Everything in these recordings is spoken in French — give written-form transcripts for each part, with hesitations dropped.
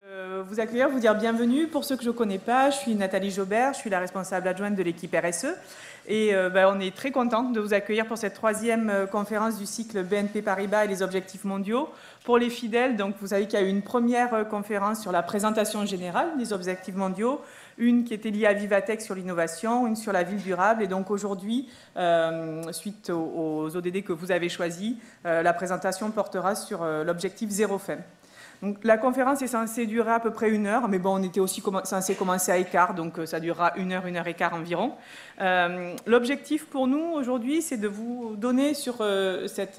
Vous accueillir, vous dire bienvenue. Pour ceux que je ne connais pas, je suis Nathalie Jobert, je suis la responsable adjointe de l'équipe RSE. Et on est très contente de vous accueillir pour cette troisième conférence du cycle BNP Paribas et les objectifs mondiaux. Pour les fidèles, donc, vous savez qu'il y a eu une première conférence sur la présentation générale des objectifs mondiaux, une qui était liée à Vivatech sur l'innovation, une sur la ville durable. Et donc aujourd'hui, suite aux ODD que vous avez choisis, la présentation portera sur l'objectif zéro faim. Donc, la conférence est censée durer à peu près 1 heure, mais bon, on était aussi censé commencer à écart, donc ça durera 1 heure et quart environ. L'objectif pour nous aujourd'hui, c'est de vous donner sur cette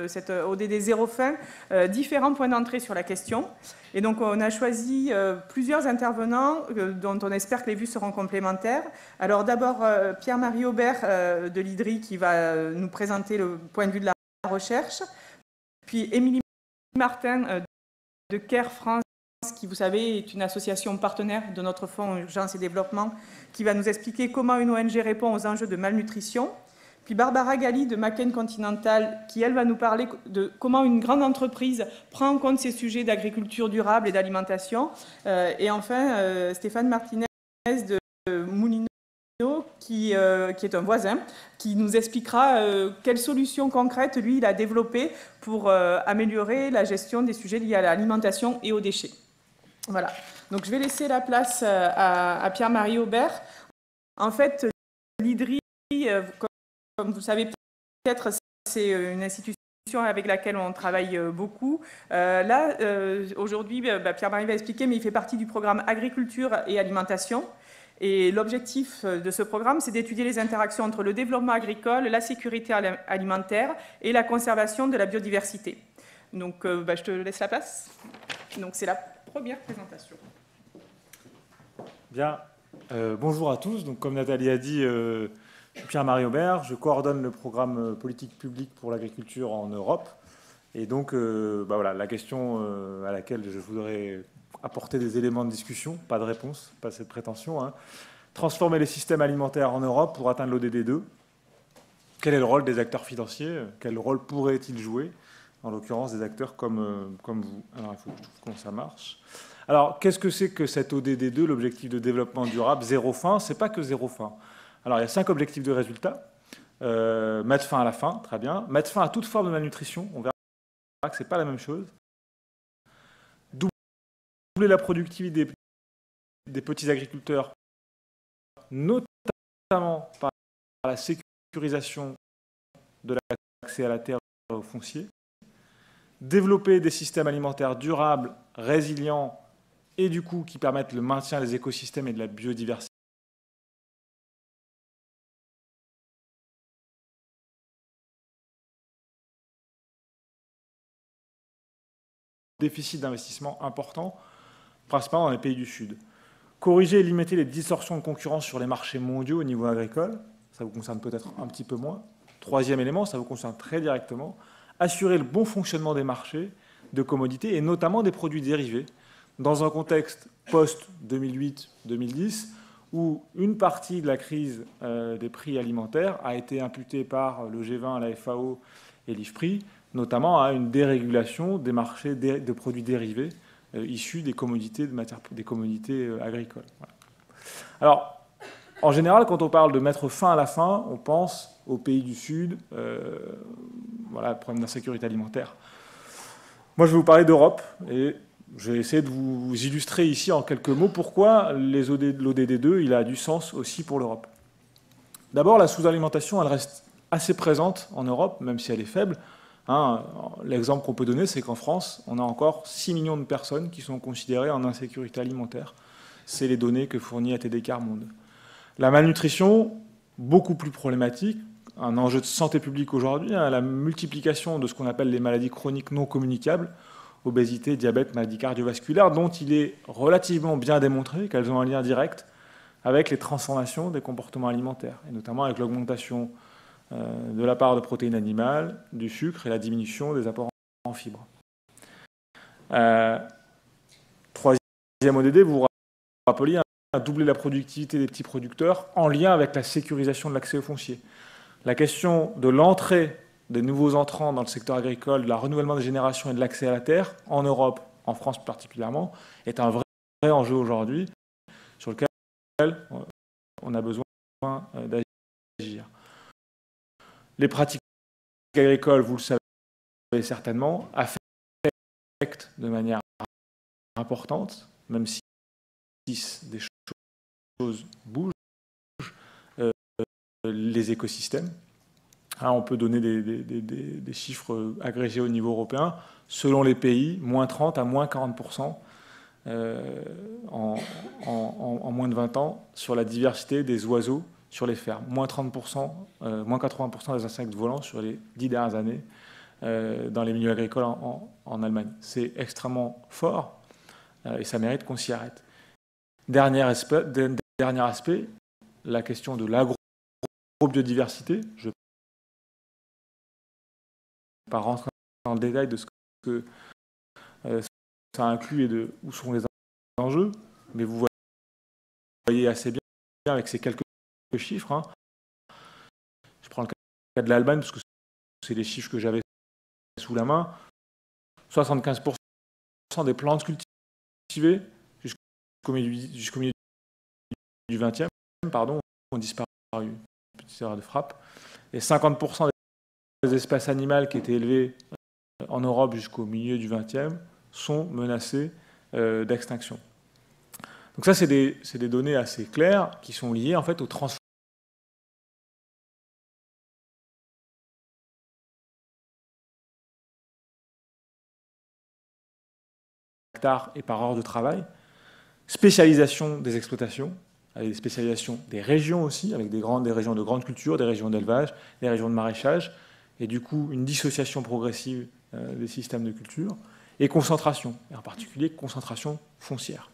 ODD zéro faim différents points d'entrée sur la question. Et donc, on a choisi plusieurs intervenants dont on espère que les vues seront complémentaires. Alors d'abord, Pierre-Marie Aubert de l'IDRI qui va nous présenter le point de vue de la recherche. Puis Émilie Martin de CARE France, qui, vous savez, est une association partenaire de notre fonds Urgence et Développement, qui va nous expliquer comment une ONG répond aux enjeux de malnutrition. Puis Barbara Galli de McCain Continental, qui, elle, va nous parler de comment une grande entreprise prend en compte ces sujets d'agriculture durable et d'alimentation. Et enfin, Stéphane Martinez de Moulineau, qui est un voisin, qui nous expliquera quelles solutions concrètes, lui, il a développées pour améliorer la gestion des sujets liés à l'alimentation et aux déchets. Voilà. Donc, je vais laisser la place à Pierre-Marie Aubert. En fait, l'IDRI, comme vous le savez peut-être, c'est une institution avec laquelle on travaille beaucoup. Là, aujourd'hui, Pierre-Marie va expliquer, mais il fait partie du programme Agriculture et Alimentation. Et l'objectif de ce programme, c'est d'étudier les interactions entre le développement agricole, la sécurité alimentaire et la conservation de la biodiversité. Donc, je te laisse la place. Donc, c'est la première présentation. Bien. Bonjour à tous. Donc, comme Nathalie a dit, je suis Pierre-Marie Aubert. Je coordonne le programme politique publique pour l'agriculture en Europe. Et donc, voilà, la question à laquelle je voudrais apporter des éléments de discussion, pas de réponse, pas cette prétention. Hein. Transformer les systèmes alimentaires en Europe pour atteindre l'ODD 2. Quel est le rôle des acteurs financiers? Quel rôle pourraient-ils jouer? En l'occurrence, des acteurs comme vous. Alors, il faut que je trouve comment ça marche. Alors, qu'est-ce que c'est que cet ODD 2, l'objectif de développement durable, zéro faim? C'est pas que zéro faim. Alors, il y a 5 objectifs de résultat. Mettre fin à la faim, très bien. Mettre fin à toute forme de malnutrition. On verra que ce n'est pas la même chose. Doubler la productivité des petits agriculteurs, notamment par la sécurisation de l'accès à la terre et au foncier. Développer des systèmes alimentaires durables, résilients et du coup qui permettent le maintien des écosystèmes et de la biodiversité. Déficit d'investissement important, principalement dans les pays du Sud. Corriger et limiter les distorsions de concurrence sur les marchés mondiaux au niveau agricole, ça vous concerne peut-être un petit peu moins. Troisième élément, ça vous concerne très directement, assurer le bon fonctionnement des marchés de commodités et notamment des produits dérivés, dans un contexte post-2008-2010, où une partie de la crise des prix alimentaires a été imputée par le G20, la FAO et l'IFPRI, notamment à une dérégulation des marchés de produits dérivés issus des commodités, des commodités agricoles. Voilà. Alors, en général, quand on parle de mettre fin à la faim, on pense aux pays du Sud, voilà, le problème d'insécurité alimentaire. Moi, je vais vous parler d'Europe et je vais essayer de vous illustrer ici en quelques mots pourquoi l'ODD 2 il a du sens aussi pour l'Europe. D'abord, la sous-alimentation, elle reste assez présente en Europe, même si elle est faible. Hein, l'exemple qu'on peut donner, c'est qu'en France, on a encore 6 millions de personnes qui sont considérées en insécurité alimentaire. C'est les données que fournit ATD Quart Monde. La malnutrition, beaucoup plus problématique, un enjeu de santé publique aujourd'hui, hein, la multiplication de ce qu'on appelle les maladies chroniques non communicables, obésité, diabète, maladies cardiovasculaires, dont il est relativement bien démontré qu'elles ont un lien direct avec les transformations des comportements alimentaires, et notamment avec l'augmentation de la part de protéines animales, du sucre et la diminution des apports en fibres. Troisième ODD, vous vous rappeliez, à doubler la productivité des petits producteurs en lien avec la sécurisation de l'accès au foncier. La question de l'entrée des nouveaux entrants dans le secteur agricole, de la renouvellement des générations et de l'accès à la terre, en Europe en France particulièrement, est un vrai enjeu aujourd'hui sur lequel on a besoin d'agir. Les pratiques agricoles, vous le savez certainement, affectent de manière importante, même si des choses bougent, les écosystèmes. On peut donner des chiffres agrégés au niveau européen. Selon les pays, moins 30 à moins 40% en moins de 20 ans sur la diversité des oiseaux sur les fermes. Moins 30%, moins 80% des insectes volants sur les 10 dernières années dans les milieux agricoles en Allemagne. C'est extrêmement fort et ça mérite qu'on s'y arrête. Dernier aspect, la question de l'agrobiodiversité. Je ne vais pas rentrer dans le détail de ce que ça inclut et de où sont les enjeux, mais vous voyez assez bien avec ces quelques chiffres. Je prends le cas de l'Allemagne parce que c'est les chiffres que j'avais sous la main. 75% des plantes cultivées jusqu'au milieu du 20e, ont disparu. Petite erreur de frappe. Et 50% des espèces animales qui étaient élevées en Europe jusqu'au milieu du 20e sont menacées d'extinction. Donc ça, c'est des données assez claires qui sont liées en fait au transfert et par heure de travail, spécialisation des exploitations, avec des spécialisations des régions aussi, avec des régions de grande culture, des régions d'élevage, des régions de maraîchage, et du coup une dissociation progressive des systèmes de culture, et concentration, et en particulier concentration foncière.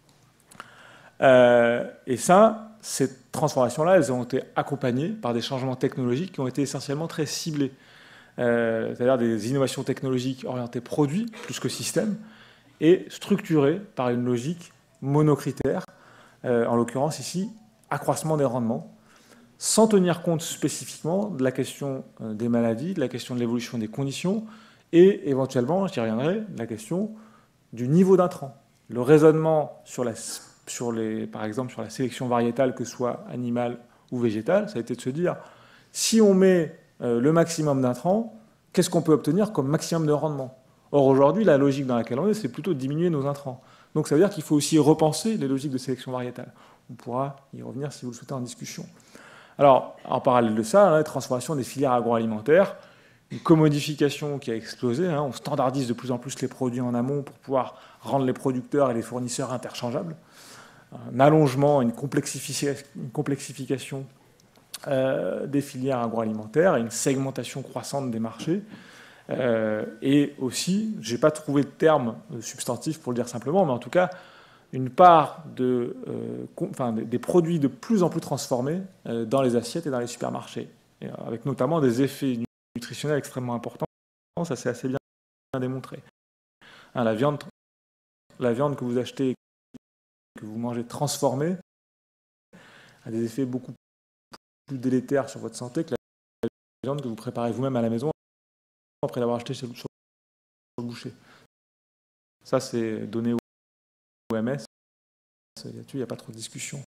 Et ça, ces transformations-là, elles ont été accompagnées par des changements technologiques qui ont été essentiellement très ciblés, c'est-à-dire des innovations technologiques orientées produits plus que système, et structurées par une logique monocritère, en l'occurrence ici, accroissement des rendements, sans tenir compte spécifiquement de la question des maladies, de la question de l'évolution des conditions, et éventuellement, j'y reviendrai, de la question du niveau d'intrant. Le raisonnement par exemple sur la sélection variétale, que ce soit animale ou végétale, ça a été de se dire, si on met le maximum d'intrants, qu'est-ce qu'on peut obtenir comme maximum de rendement ? Or, aujourd'hui, la logique dans laquelle on est, c'est plutôt de diminuer nos intrants. Donc, ça veut dire qu'il faut aussi repenser les logiques de sélection variétale. On pourra y revenir si vous le souhaitez en discussion. Alors, en parallèle de ça, la transformation des filières agroalimentaires, une commodification qui a explosé. On standardise de plus en plus les produits en amont pour pouvoir rendre les producteurs et les fournisseurs interchangeables. Un allongement, une complexification des filières agroalimentaires et une segmentation croissante des marchés. Et aussi, je n'ai pas trouvé de terme substantif pour le dire simplement, mais en tout cas, une part des produits de plus en plus transformés dans les assiettes et dans les supermarchés, et avec notamment des effets nutritionnels extrêmement importants. Ça, c'est assez bien démontré. La viande que vous achetez, que vous mangez transformée, a des effets beaucoup plus délétères sur votre santé que la viande que vous préparez vous-même à la maison après l'avoir acheté sur le boucher. Ça, c'est donné au OMS. Là-dessus, il n'y a pas trop de discussion.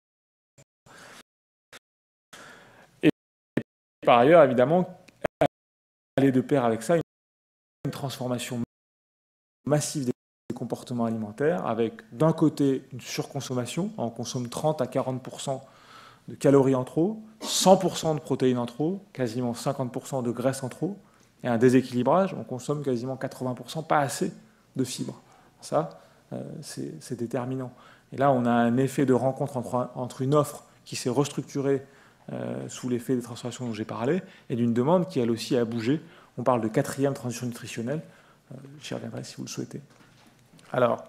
Et par ailleurs, évidemment, aller de pair avec ça, une transformation massive des comportements alimentaires, avec d'un côté une surconsommation, on consomme 30 à 40% de calories en trop, 100% de protéines en trop, quasiment 50% de graisses en trop, et un déséquilibrage, on consomme quasiment 80%, pas assez de fibres. Ça, c'est déterminant. Et là, on a un effet de rencontre entre une offre qui s'est restructurée sous l'effet des transformations dont j'ai parlé, et d'une demande qui, elle aussi, a bougé. On parle de 4e transition nutritionnelle. J'y reviendrai si vous le souhaitez. Alors,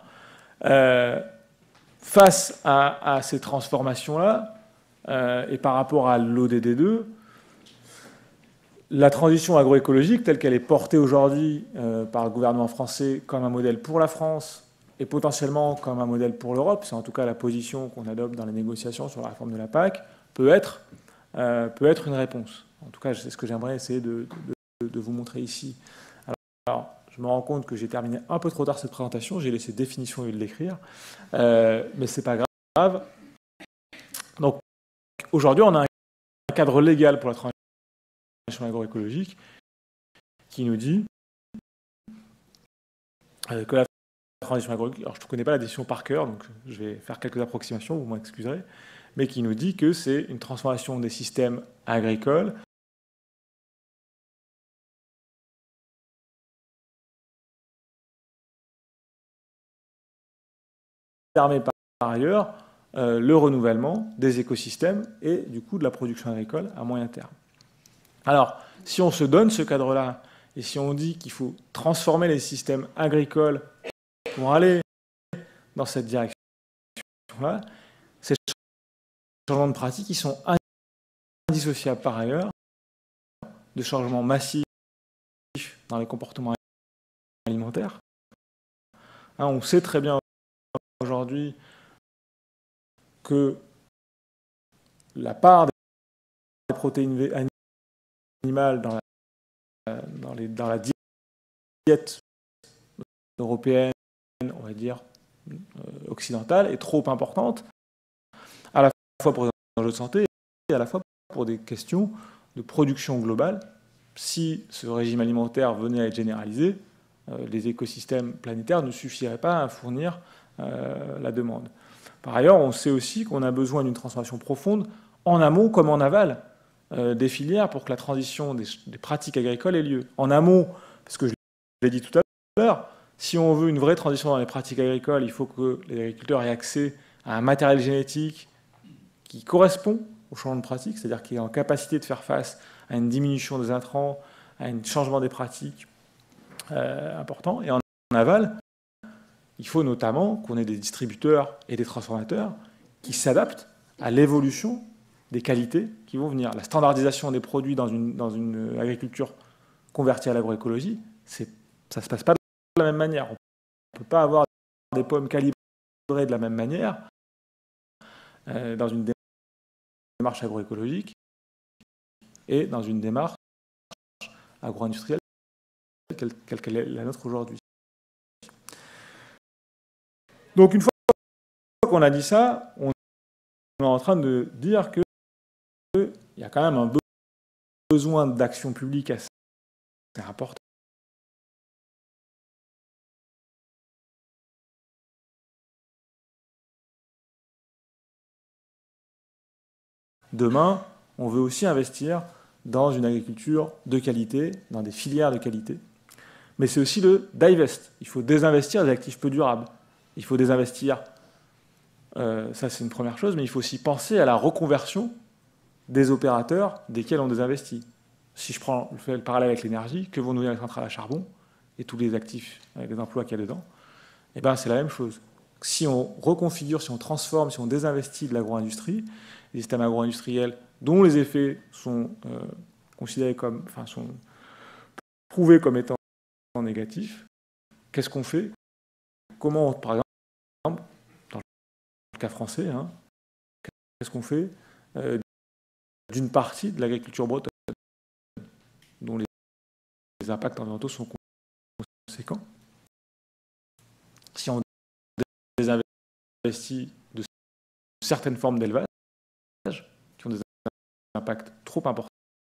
face à ces transformations-là, et par rapport à l'ODD2, la transition agroécologique, telle qu'elle est portée aujourd'hui par le gouvernement français comme un modèle pour la France et potentiellement comme un modèle pour l'Europe, c'est en tout cas la position qu'on adopte dans les négociations sur la réforme de la PAC, peut être une réponse. En tout cas, c'est ce que j'aimerais essayer de vous montrer ici. Alors, je me rends compte que j'ai terminé un peu trop tard cette présentation, j'ai laissé définition au lieu de l'écrire, mais ce n'est pas grave. Donc, aujourd'hui, on a un cadre légal pour la transition agroécologique qui nous dit que la transition agroécologique, alors je ne connais pas la définition par cœur, donc je vais faire quelques approximations, vous m'excuserez, mais qui nous dit que c'est une transformation des systèmes agricoles permet par ailleurs le renouvellement des écosystèmes et du coup de la production agricole à moyen terme. Alors, si on se donne ce cadre-là, et si on dit qu'il faut transformer les systèmes agricoles pour aller dans cette direction-là, ces changements de pratique, ils sont indissociables par ailleurs de changements massifs dans les comportements alimentaires. On sait très bien aujourd'hui que la part des protéines animales dans la diète européenne, on va dire, occidentale, est trop importante, à la fois pour des enjeux de santé et à la fois pour des questions de production globale. Si ce régime alimentaire venait à être généralisé, les écosystèmes planétaires ne suffiraient pas à fournir la demande. Par ailleurs, on sait aussi qu'on a besoin d'une transformation profonde en amont comme en aval des filières pour que la transition des pratiques agricoles ait lieu. En amont, parce que je l'ai dit tout à l'heure, si on veut une vraie transition dans les pratiques agricoles, il faut que les agriculteurs aient accès à un matériel génétique qui correspond au changement de pratique, c'est-à-dire qui est en capacité de faire face à une diminution des intrants, à un changement des pratiques important. Et en aval, il faut notamment qu'on ait des distributeurs et des transformateurs qui s'adaptent à l'évolution des qualités qui vont venir. La standardisation des produits dans une agriculture convertie à l'agroécologie, ça ne se passe pas de la même manière. On ne peut pas avoir des pommes calibrées de la même manière dans une démarche agroécologique et dans une démarche agro-industrielle quelle est la nôtre aujourd'hui. Donc une fois qu'on a dit ça, on est en train de dire qu'il y a quand même un besoin d'action publique assez important. Demain, on veut aussi investir dans une agriculture de qualité, dans des filières de qualité. Mais c'est aussi le divest. Il faut désinvestir des actifs peu durables. Il faut désinvestir, ça c'est une première chose, mais il faut aussi penser à la reconversion des opérateurs desquels on désinvestit. Si je fais le parallèle avec l'énergie, que vont nous dire les centrales à charbon et tous les actifs avec les emplois qu'il y a dedans, eh ben, c'est la même chose. Si on reconfigure, si on transforme, si on désinvestit de l'agro-industrie, des systèmes agro-industriels dont les effets sont considérés comme, enfin, sont prouvés comme étant négatifs, qu'est-ce qu'on fait? Comment, par exemple, dans le cas français, qu'est-ce qu'on fait d'une partie de l'agriculture bretonne, dont les impacts environnementaux sont conséquents? Si on désinvestit de certaines formes d'élevage qui ont des impacts trop importants,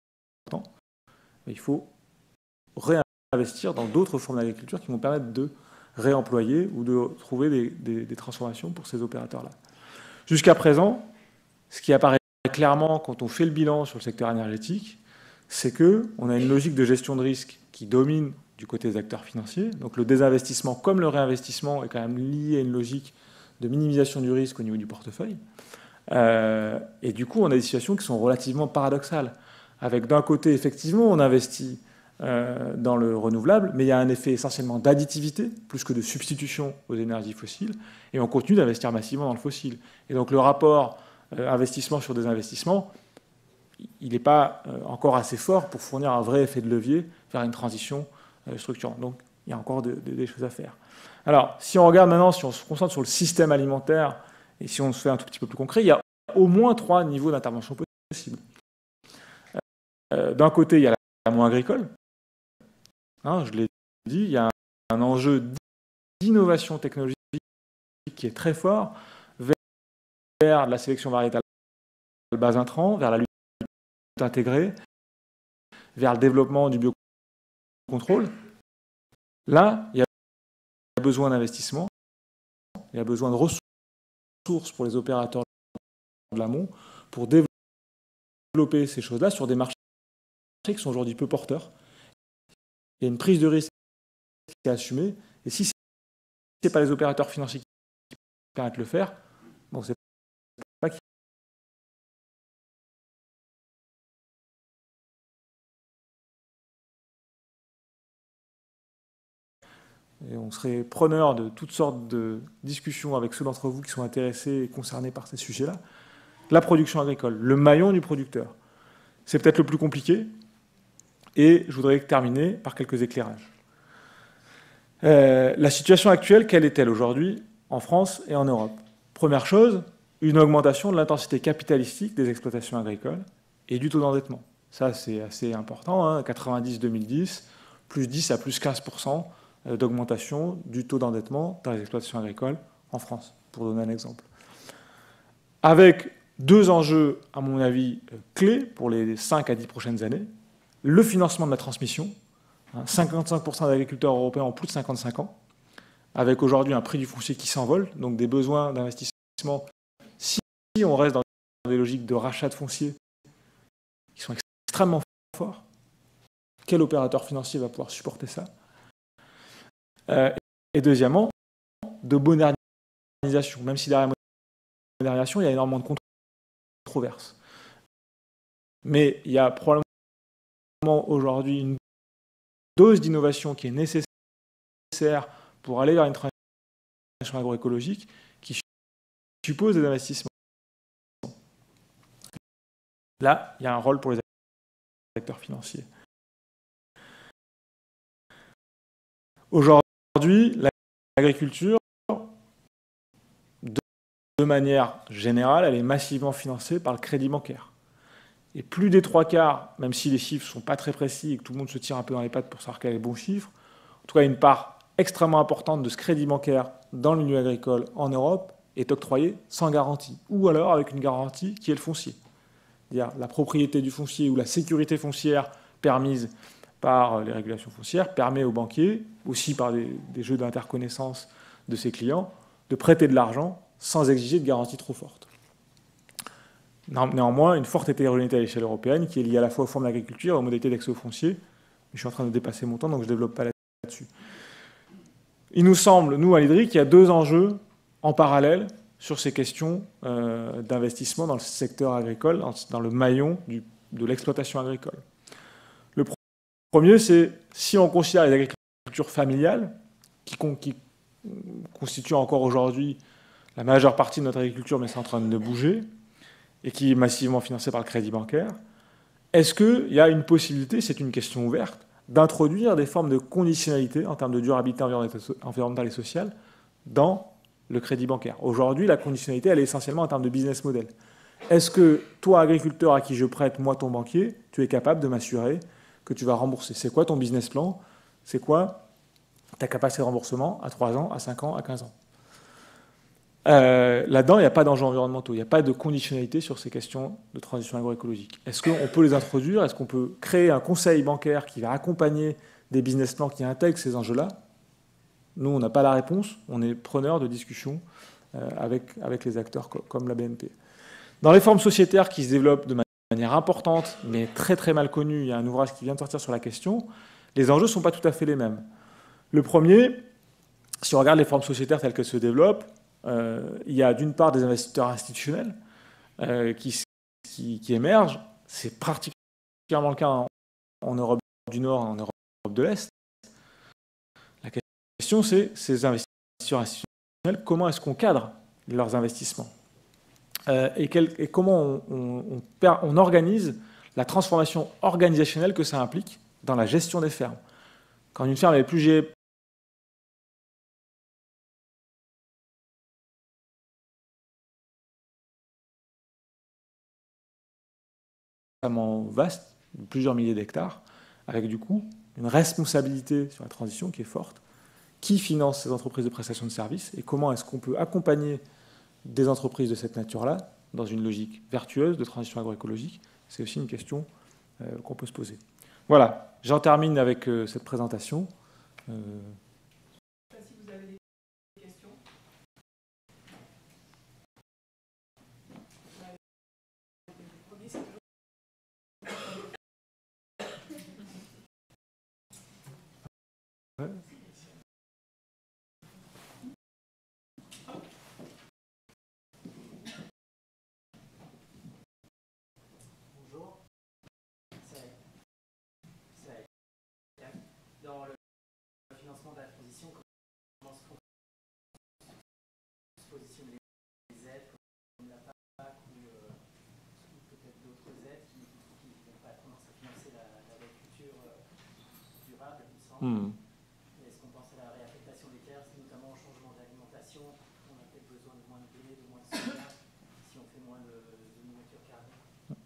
il faut réinvestir dans d'autres formes d'agriculture qui vont permettre de réemployer ou de trouver des transformations pour ces opérateurs-là. Jusqu'à présent, ce qui apparaît clairement quand on fait le bilan sur le secteur énergétique, c'est qu'on a une logique de gestion de risque qui domine du côté des acteurs financiers. Donc le désinvestissement comme le réinvestissement est quand même lié à une logique de minimisation du risque au niveau du portefeuille. Et du coup, on a des situations qui sont relativement paradoxales. Avec d'un côté, effectivement, on investit dans le renouvelable, mais il y a un effet essentiellement d'additivité, plus que de substitution aux énergies fossiles, et on continue d'investir massivement dans le fossile. Et donc le rapport investissement sur des investissements, il n'est pas encore assez fort pour fournir un vrai effet de levier vers une transition structurante. Donc il y a encore des choses à faire. Alors, si on regarde maintenant, si on se concentre sur le système alimentaire, et si on se fait un tout petit peu plus concret, il y a au moins 3 niveaux d'intervention possibles. D'un côté, il y a l'amont agricole. Je l'ai dit, il y a un enjeu d'innovation technologique qui est très fort vers la sélection variétale bas intrants, vers la lutte intégrée, vers le développement du biocontrôle. Là, il y a besoin d'investissement, il y a besoin de ressources pour les opérateurs de l'amont pour développer ces choses-là sur des marchés qui sont aujourd'hui peu porteurs. Il y a une prise de risque qui est assumée, et si ce n'est pas les opérateurs financiers qui permettent de le faire, bon, c'est pas qui. Et on serait preneur de toutes sortes de discussions avec ceux d'entre vous qui sont intéressés et concernés par ces sujets-là. La production agricole, le maillon du producteur, c'est peut-être le plus compliqué, et je voudrais terminer par quelques éclairages. La situation actuelle, quelle est-elle aujourd'hui en France et en Europe? Première chose, une augmentation de l'intensité capitalistique des exploitations agricoles et du taux d'endettement. Ça, c'est assez important, hein, 90-2010, plus 10 à plus 15% d'augmentation du taux d'endettement dans les exploitations agricoles en France, pour donner un exemple. Avec deux enjeux, à mon avis, clés pour les 5 à 10 prochaines années. Le financement de la transmission. 55% d'agriculteurs européens ont plus de 55 ans, avec aujourd'hui un prix du foncier qui s'envole, donc des besoins d'investissement. Si on reste dans des logiques de rachat de foncier qui sont extrêmement forts, quel opérateur financier va pouvoir supporter ça? Et deuxièmement, de modernisation. Même si derrière la modernisation, il y a énormément de controverses. Mais il y a probablement aujourd'hui une dose d'innovation qui est nécessaire pour aller vers une transition agroécologique qui suppose des investissements. Là, il y a un rôle pour les acteurs financiers. Aujourd'hui, l'agriculture, de manière générale, elle est massivement financée par le crédit bancaire. Et plus des 3/4, même si les chiffres ne sont pas très précis et que tout le monde se tire un peu dans les pattes pour savoir quel est le bon chiffre, en tout cas une part extrêmement importante de ce crédit bancaire dans le milieu agricole en Europe est octroyée sans garantie, ou alors avec une garantie qui est le foncier. C'est-à-dire la propriété du foncier ou la sécurité foncière permise par les régulations foncières permet aux banquiers, aussi par des jeux d'interconnaissance de ses clients, de prêter de l'argent sans exiger de garantie trop forte. Néanmoins, une forte hétérogénéité à l'échelle européenne qui est liée à la fois aux formes d'agriculture et aux modalités d'accès au foncier. Je suis en train de dépasser mon temps, donc je ne développe pas là-dessus. Il nous semble, nous, à l'IDRI, qu'il y a deux enjeux en parallèle sur ces questions d'investissement dans le secteur agricole, dans le maillon de l'exploitation agricole. Le premier, c'est si on considère les agricultures familiales, qui constituent encore aujourd'hui la majeure partie de notre agriculture, mais c'est en train de bouger, et qui est massivement financée par le crédit bancaire, est-ce qu'il y a une possibilité, c'est une question ouverte, d'introduire des formes de conditionnalité en termes de durabilité environnementale et sociale dans le crédit bancaire? Aujourd'hui, la conditionnalité, elle est essentiellement en termes de business model. Est-ce que toi, agriculteur à qui je prête, moi, ton banquier, tu es capable de m'assurer que tu vas rembourser? C'est quoi ton business plan? C'est quoi ta capacité de remboursement à 3 ans, à 5 ans, à 15 ans? Là-dedans, il n'y a pas d'enjeux environnementaux, il n'y a pas de conditionnalité sur ces questions de transition agroécologique. Est-ce qu'on peut les introduire? Est-ce qu'on peut créer un conseil bancaire qui va accompagner des business plans qui intègrent ces enjeux-là? Nous, on n'a pas la réponse, on est preneur de discussions avec les acteurs comme la BNP. Dans les formes sociétaires qui se développent de manière importante, mais très très mal connues, il y a un ouvrage qui vient de sortir sur la question, les enjeux ne sont pas tout à fait les mêmes. Le premier, si on regarde les formes sociétaires telles qu'elles se développent, il y a d'une part des investisseurs institutionnels qui émergent. C'est particulièrement le cas en Europe du Nord et en Europe de l'Est. La question, c'est ces investisseurs institutionnels, comment est-ce qu'on cadre leurs investissements et comment on organise la transformation organisationnelle que ça implique dans la gestion des fermes. Quand une ferme est plus gérée vaste, plusieurs milliers d'hectares, avec du coup une responsabilité sur la transition qui est forte. Qui finance ces entreprises de prestation de services et comment est-ce qu'on peut accompagner des entreprises de cette nature-là dans une logique vertueuse de transition agroécologique? C'est aussi une question qu'on peut se poser. Voilà, j'en termine avec cette présentation. Je ne sais pas si vous avez des questions. Ouais. Bonjour. Dans le financement de la transition, comment se positionnent les aides comme la PAC ou peut-être d'autres aides qui vont pas commencer à financer l'agriculture durable, il me semble. Est-ce qu'on pense à la réaffectation des terres, notamment au changement d'alimentation? On a peut-être besoin de moins de blé, de moins de soja, si on fait moins de nourriture carnée.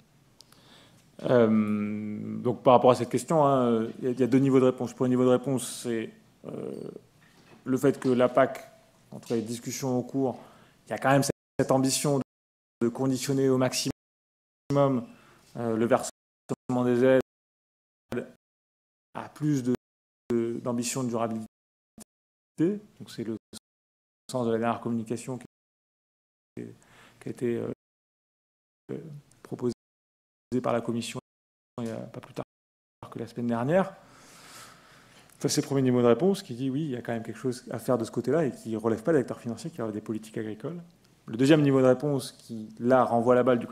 Donc par rapport à cette question, hein, il y a deux niveaux de réponse. Pour un niveau de réponse, c'est le fait que la PAC, entre les discussions en cours, il y a quand même cette ambition de conditionner au maximum le versement des aides à plus d'ambition de durabilité. Donc c'est le sens de la dernière communication qui a été proposée par la Commission il n'y a pas plus tard que la semaine dernière. Ça, c'est le premier niveau de réponse qui dit oui, il y a quand même quelque chose à faire de ce côté-là et qui ne relève pas des acteurs financiers, qui relève des politiques agricoles. Le deuxième niveau de réponse qui, là, renvoie la balle du côté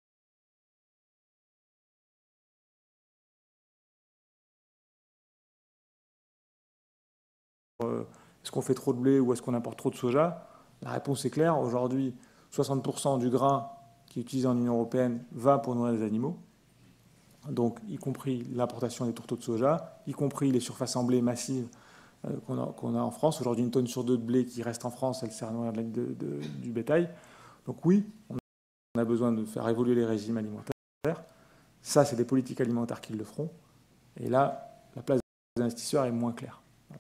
est-ce qu'on fait trop de blé ou est-ce qu'on importe trop de soja? La réponse est claire. Aujourd'hui, 60% du grain qui est utilisé en Union européenne va pour nourrir les animaux. Donc, y compris l'importation des tourteaux de soja, y compris les surfaces en blé massives qu'on a en France. Aujourd'hui, 1 tonne sur 2 de blé qui reste en France, elle sert à nourrir du bétail. Donc oui, on a besoin de faire évoluer les régimes alimentaires. Ça, c'est des politiques alimentaires qui le feront. Et là, la place des investisseurs est moins claire.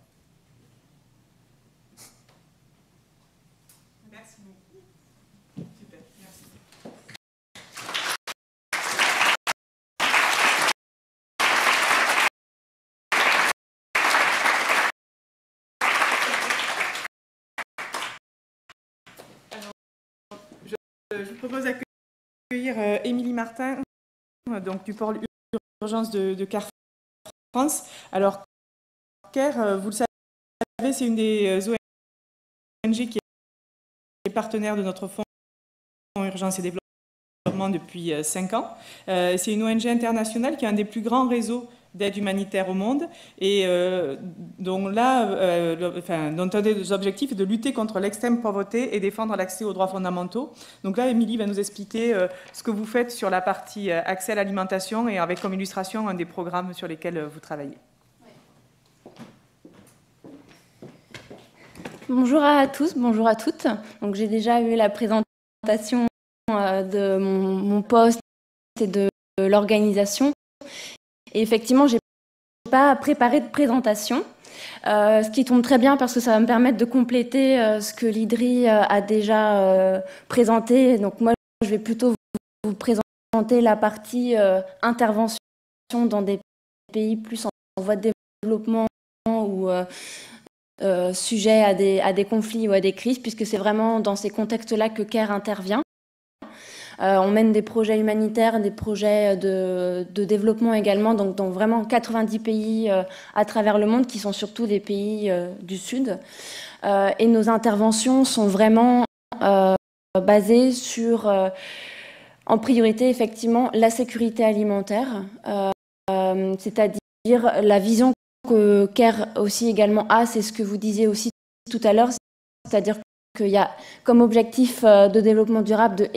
Merci beaucoup. Super, merci. Je vous propose d'accueillir Émilie Martin, donc, du pôle urgence de CARE France. Alors, CARE, vous le savez, c'est une des ONG qui est partenaire de notre fonds urgence et développement depuis 5 ans. C'est une ONG internationale qui a un des plus grands réseaux d'aide humanitaire au monde et dont un des objectifs est de lutter contre l'extrême pauvreté et défendre l'accès aux droits fondamentaux. Donc là, Émilie va nous expliquer ce que vous faites sur la partie accès à l'alimentation et avec comme illustration un des programmes sur lesquels vous travaillez. Bonjour à tous, bonjour à toutes. Donc j'ai déjà eu la présentation de mon poste et de l'organisation. Et effectivement, je n'ai pas préparé de présentation, ce qui tombe très bien parce que ça va me permettre de compléter ce que l'IDRI a déjà présenté. Donc moi, je vais plutôt vous présenter la partie intervention dans des pays plus en voie de développement ou sujet à des conflits ou à des crises, puisque c'est vraiment dans ces contextes-là que CARE intervient. On mène des projets humanitaires, des projets de développement également, donc dans vraiment 90 pays à travers le monde, qui sont surtout des pays du Sud. Et nos interventions sont vraiment basées sur, en priorité, effectivement, la sécurité alimentaire, c'est-à-dire la vision que CARE aussi également a, c'est ce que vous disiez aussi tout à l'heure, c'est-à-dire qu'il y a comme objectif de développement durable de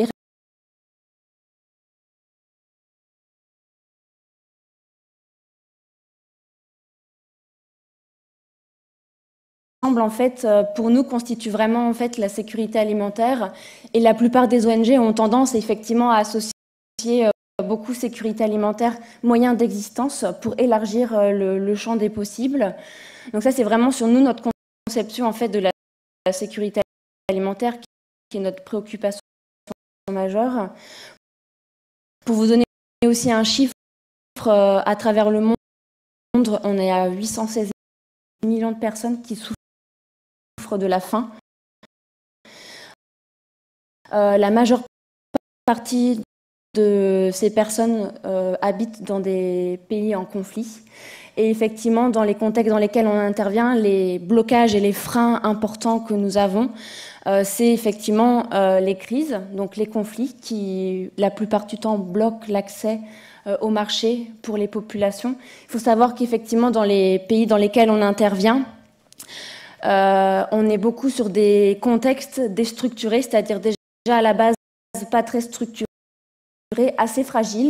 en fait, pour nous, constitue vraiment en fait la sécurité alimentaire. Et la plupart des ONG ont tendance effectivement à associer beaucoup sécurité alimentaire, moyens d'existence pour élargir le champ des possibles. Donc ça, c'est vraiment sur nous, notre conception en fait de la sécurité alimentaire qui est notre préoccupation majeure. Pour vous donner aussi un chiffre, à travers le monde, on est à 816 millions de personnes qui souffrent de la faim. La majeure partie de ces personnes habitent dans des pays en conflit. Et effectivement, dans les contextes dans lesquels on intervient, les blocages et les freins importants que nous avons, c'est effectivement les crises, donc les conflits qui, la plupart du temps, bloquent l'accès au marché pour les populations. Il faut savoir qu'effectivement, dans les pays dans lesquels on intervient, on est beaucoup sur des contextes déstructurés, c'est-à-dire déjà à la base pas très structurés, assez fragiles.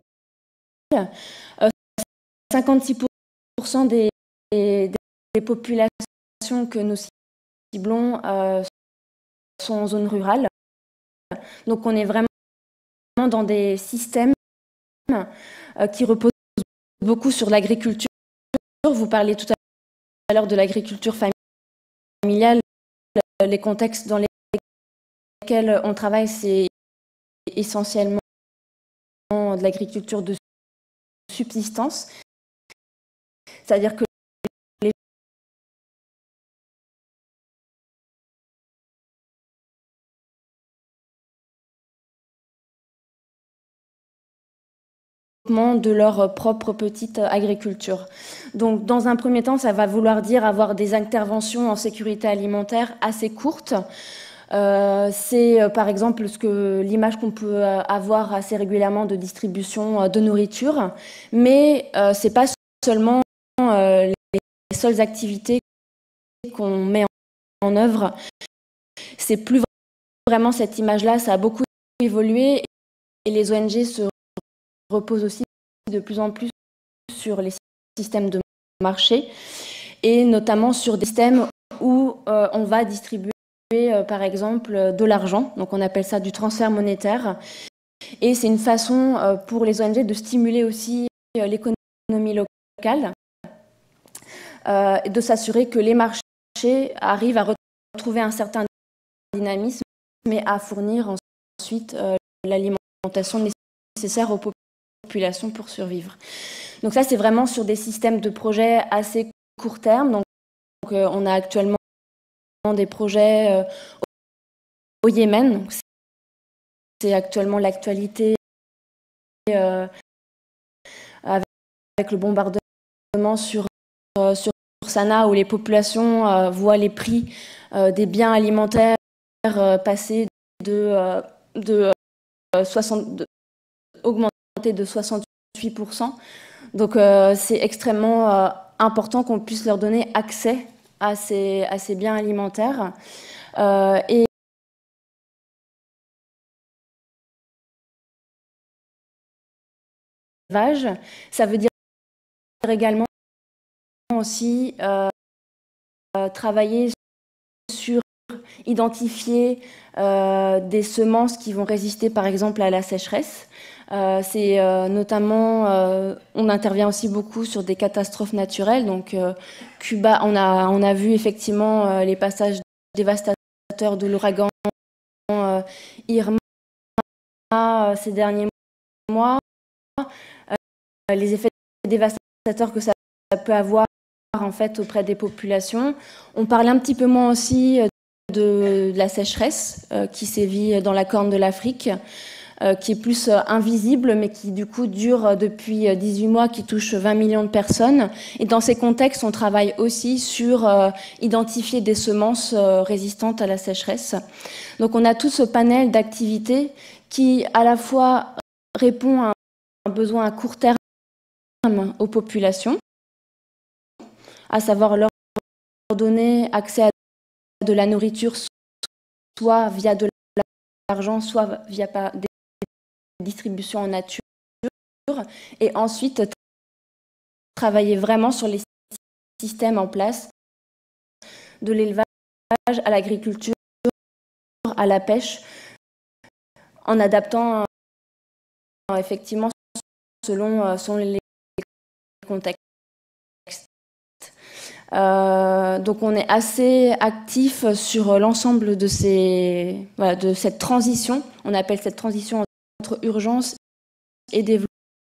56% des populations que nous ciblons sont en zone rurale. Donc on est vraiment dans des systèmes qui reposent beaucoup sur l'agriculture. Vous parliez tout à l'heure de l'agriculture familiale. Les contextes dans lesquels on travaille, c'est essentiellement de l'agriculture de subsistance. C'est-à-dire que les de leur propre petite agriculture. Donc, dans un premier temps, ça va vouloir dire avoir des interventions en sécurité alimentaire assez courtes. C'est par exemple l'image qu'on peut avoir assez régulièrement de distribution de nourriture, mais c'est pas seulement les seules activités qu'on met en œuvre. C'est plus vraiment cette image-là, ça a beaucoup évolué et les ONG se reposent aussi de plus en plus sur les systèmes de marché et notamment sur des systèmes où on va distribuer par exemple de l'argent, donc on appelle ça du transfert monétaire, et c'est une façon pour les ONG de stimuler aussi l'économie locale, de s'assurer que les marchés arrivent à retrouver un certain dynamisme, mais à fournir ensuite l'alimentation nécessaire aux populations pour survivre. Donc ça, c'est vraiment sur des systèmes de projets assez court terme. Donc on a actuellement des projets au Yémen. C'est actuellement l'actualité avec le bombardement sur Sanaa, où les populations voient les prix des biens alimentaires passer augmenter de 68%. Donc c'est extrêmement important qu'on puisse leur donner accès à ces biens alimentaires. Et ça veut dire également aussi travailler sur identifier des semences qui vont résister par exemple à la sécheresse. C'est notamment, on intervient aussi beaucoup sur des catastrophes naturelles. Donc Cuba, on a vu effectivement les passages dévastateurs de l'ouragan Irma ces derniers mois, les effets dévastateurs que ça peut avoir en fait auprès des populations. On parle un petit peu moins aussi de la sécheresse qui sévit dans la Corne de l'Afrique, qui est plus invisible, mais qui du coup dure depuis 18 mois, qui touche 20 millions de personnes. Et dans ces contextes, on travaille aussi sur identifier des semences résistantes à la sécheresse. Donc on a tout ce panel d'activités qui à la fois répond à un besoin à court terme aux populations, à savoir leur donner accès à de la nourriture, soit via de l'argent, soit via des distributions en nature, et ensuite travailler vraiment sur les systèmes en place, de l'élevage à l'agriculture, à la pêche, en adaptant effectivement selon les contextes. Donc on est assez actif sur l'ensemble de de cette transition. On appelle cette transition entre urgence et développement.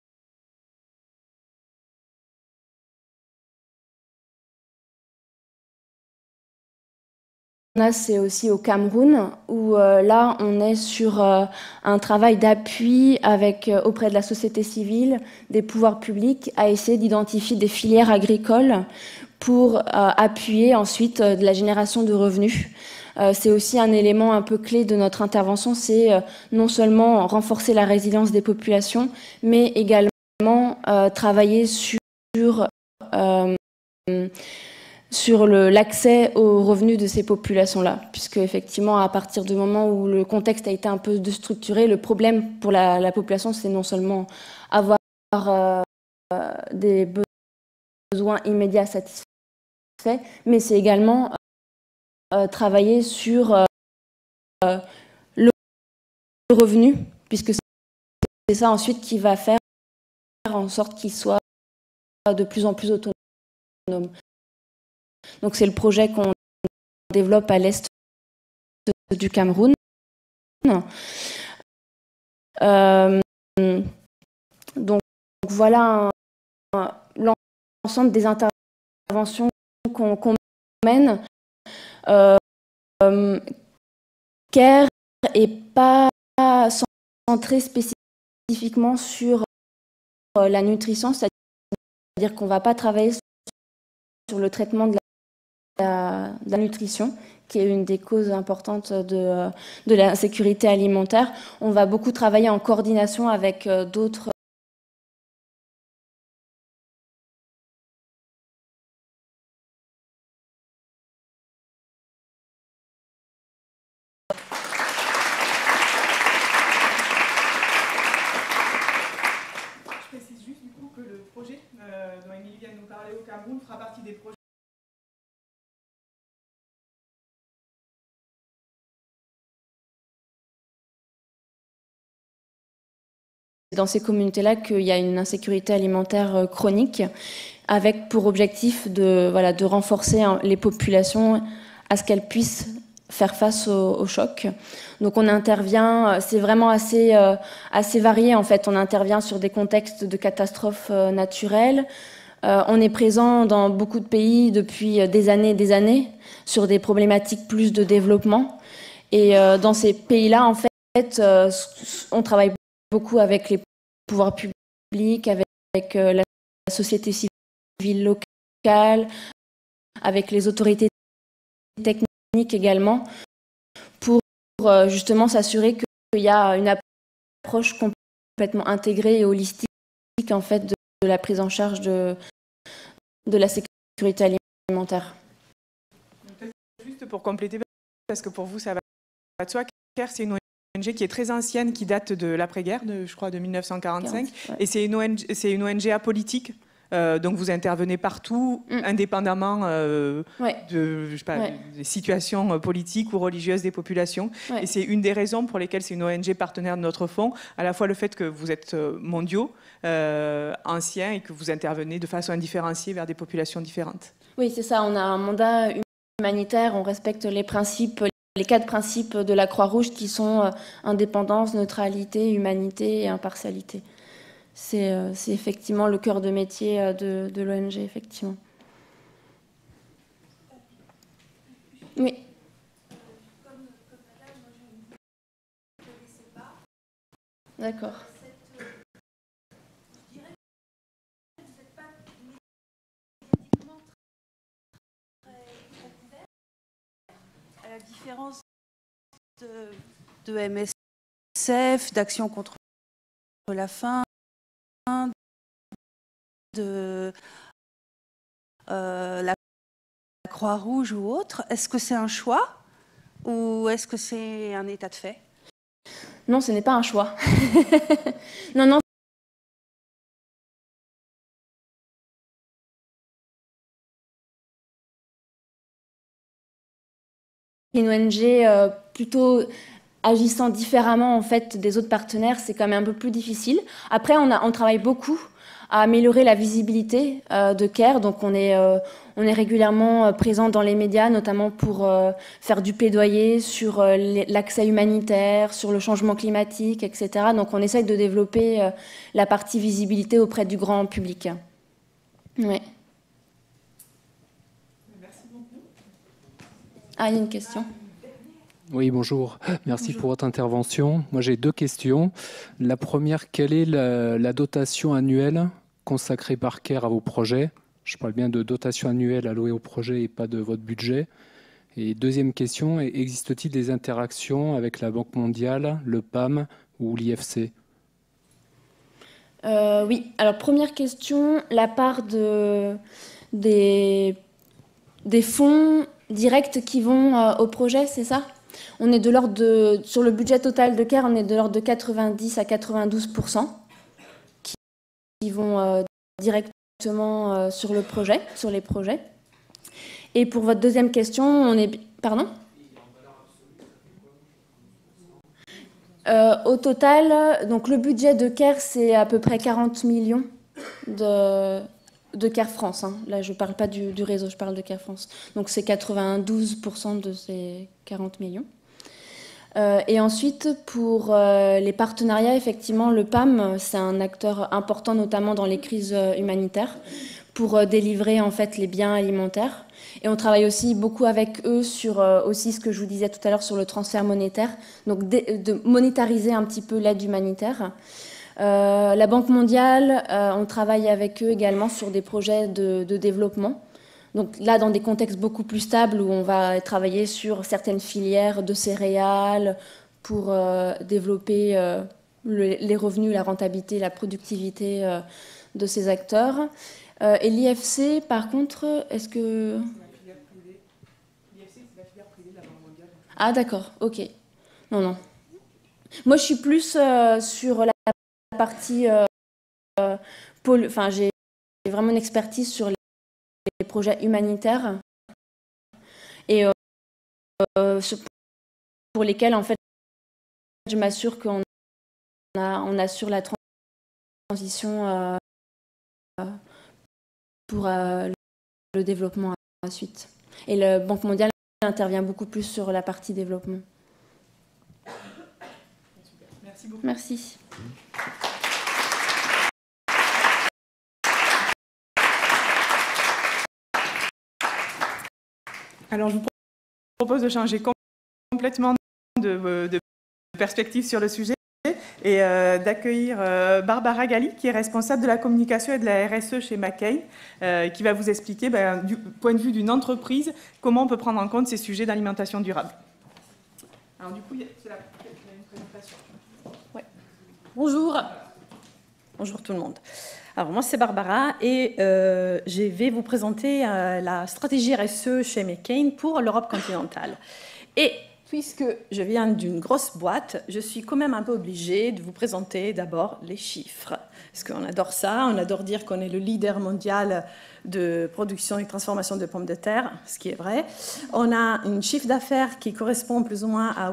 C'est aussi au Cameroun, où là, on est sur un travail d'appui auprès de la société civile, des pouvoirs publics, à essayer d'identifier des filières agricoles pour appuyer ensuite de la génération de revenus. C'est aussi un élément un peu clé de notre intervention, c'est non seulement renforcer la résilience des populations, mais également travailler sur l'accès aux revenus de ces populations-là, puisque effectivement, à partir du moment où le contexte a été un peu déstructuré, le problème pour la population, c'est non seulement avoir des besoins immédiats satisfaits, mais c'est également travailler sur le revenu, puisque c'est ça ensuite qui va faire en sorte qu'il soit de plus en plus autonome. Donc c'est le projet qu'on développe à l'est du Cameroun. Donc voilà l'ensemble des interventions qu'on mène. CARE n'est pas centré spécifiquement sur la nutrition, c'est-à-dire qu'on ne va pas travailler sur le traitement de la nutrition, qui est une des causes importantes de la sécurité alimentaire. On va beaucoup travailler en coordination avec d'autres dont Émilie vient de nous parler au Cameroun fera partie des projets. Dans ces communautés-là qu'il y a une insécurité alimentaire chronique, avec pour objectif de renforcer les populations à ce qu'elles puissent faire face au choc. Donc on intervient, c'est vraiment assez varié en fait, on intervient sur des contextes de catastrophes naturelles. On est présent dans beaucoup de pays depuis des années, sur des problématiques plus de développement. Et dans ces pays-là, en fait, on travaille beaucoup avec les pouvoirs publics, avec la société civile locale, avec les autorités techniques également, pour justement s'assurer qu'il y a une approche complètement intégrée et holistique en fait de la prise en charge de la sécurité alimentaire. Juste pour compléter, parce que pour vous ça va de soi, CARE c'est une ONG qui est très ancienne, qui date de l'après-guerre, je crois de 1945, ouais. Et c'est une ONG apolitique. Donc vous intervenez partout, indépendamment des situations politiques ou religieuses des populations. Ouais. Et c'est une des raisons pour lesquelles c'est une ONG partenaire de notre fonds, à la fois le fait que vous êtes mondiaux, anciens, et que vous intervenez de façon indifférenciée vers des populations différentes. Oui, c'est ça, on a un mandat humanitaire, on respecte les 4 principes de la Croix-Rouge qui sont indépendance, neutralité, humanité et impartialité. C'est effectivement le cœur de métier de l'ONG, effectivement. Oui. Comme madame, moi je ne connaissais pas. D'accord. Je dirais que vous n'êtes pas médiatiquement très couvert, à la différence de MSF, d'Action contre la faim, de la Croix-Rouge ou autre. Est-ce que c'est un choix ou est-ce que c'est un état de fait? Non, ce n'est pas un choix. Non. Une ONG plutôt agissant différemment en fait des autres partenaires, c'est quand même un peu plus difficile. Après, on travaille beaucoup à améliorer la visibilité de CARE. Donc on est régulièrement présent dans les médias, notamment pour faire du plaidoyer sur l'accès humanitaire, sur le changement climatique, etc. Donc on essaye de développer la partie visibilité auprès du grand public. Ouais. Merci beaucoup. Ah, il y a une question. Oui, bonjour. Merci pour votre intervention. Moi, j'ai deux questions. La première, quelle est la dotation annuelle consacrée par CARE à vos projets? Je parle bien de dotation annuelle allouée au projet et pas de votre budget. Et deuxième question, existe-t-il des interactions avec la Banque mondiale, le PAM ou l'IFC? Oui. Alors, première question, la part des fonds directs qui vont au projet, c'est ça? On est de l'ordre de, sur le budget total de CARE, on est de l'ordre de 90 à 92% qui vont directement sur le projet, sur les projets. Et pour votre deuxième question, on est... Pardon? Au total, donc le budget de CARE, c'est à peu près 40 millions de CARE France. Hein. Là, je ne parle pas du réseau, je parle de CARE France. Donc, c'est 92% de ces 40 millions. Et ensuite, pour les partenariats, effectivement, le PAM, c'est un acteur important, notamment dans les crises humanitaires, pour délivrer en fait les biens alimentaires. Et on travaille aussi beaucoup avec eux sur aussi ce que je vous disais tout à l'heure sur le transfert monétaire, donc de monétariser un petit peu l'aide humanitaire. La Banque mondiale, on travaille avec eux également sur des projets de développement. Donc là, dans des contextes beaucoup plus stables où on va travailler sur certaines filières de céréales pour développer les revenus, la rentabilité, la productivité de ces acteurs. Et l'IFC, par contre, est-ce que... L'IFC, c'est la filière privée de la Banque mondiale. Ah d'accord, ok. Non. Moi, je suis plus sur la partie... Enfin, j'ai vraiment une expertise sur les projets humanitaires et pour lesquels, en fait, je m'assure qu'on assure la transition pour le développement ensuite. Et la Banque mondiale intervient beaucoup plus sur la partie développement. Merci beaucoup. Merci. Alors, je vous propose de changer complètement de perspective sur le sujet et d'accueillir Barbara Gali, qui est responsable de la communication et de la RSE chez McCain, qui va vous expliquer, du point de vue d'une entreprise, comment on peut prendre en compte ces sujets d'alimentation durable. Alors, du coup, il y a une présentation. Ouais. Bonjour. Bonjour tout le monde. Alors moi c'est Barbara et je vais vous présenter la stratégie RSE chez McCain pour l'Europe continentale. Et puisque je viens d'une grosse boîte, je suis quand même un peu obligée de vous présenter d'abord les chiffres. Parce qu'on adore ça, on adore dire qu'on est le leader mondial de production et transformation de pommes de terre, ce qui est vrai. On a un chiffre d'affaires qui correspond plus ou moins à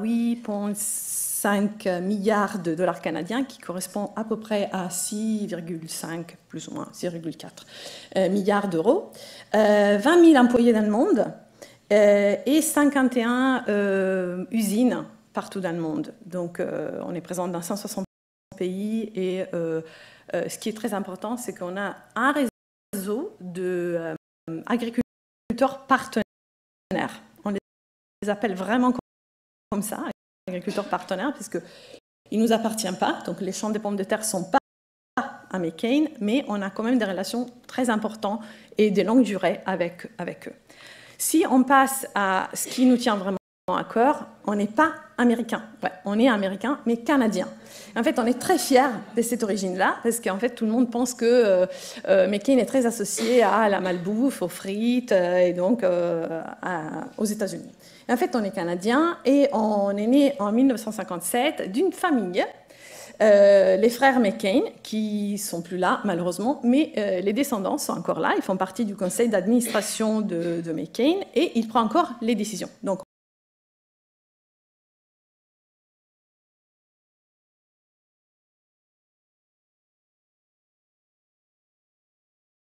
8,5 milliards de dollars canadiens, qui correspond à peu près à 6,5, plus ou moins, 6,4 milliards d'euros. 20 000 employés dans le monde et 51 usines partout dans le monde. Donc, on est présent dans 160 pays et ce qui est très important, c'est qu'on a un réseau d'agriculteurs partenaires. On les appelle vraiment comme ça, agriculteurs partenaires, puisqu'ils ne nous appartiennent pas. Donc, les champs de pommes de terre ne sont pas à McCain, mais on a quand même des relations très importantes et de longue durée avec eux. Si on passe à ce qui nous tient vraiment à cœur, on n'est pas américain. Ouais, on est américain, mais canadien. En fait, on est très fiers de cette origine-là, parce qu'en fait, tout le monde pense que McCain est très associé à la malbouffe, aux frites, et donc aux États-Unis. En fait, on est canadien et on est né en 1957 d'une famille, les frères McCain, qui ne sont plus là, malheureusement, mais les descendants sont encore là. Ils font partie du conseil d'administration de McCain et ils prennent encore les décisions. Donc,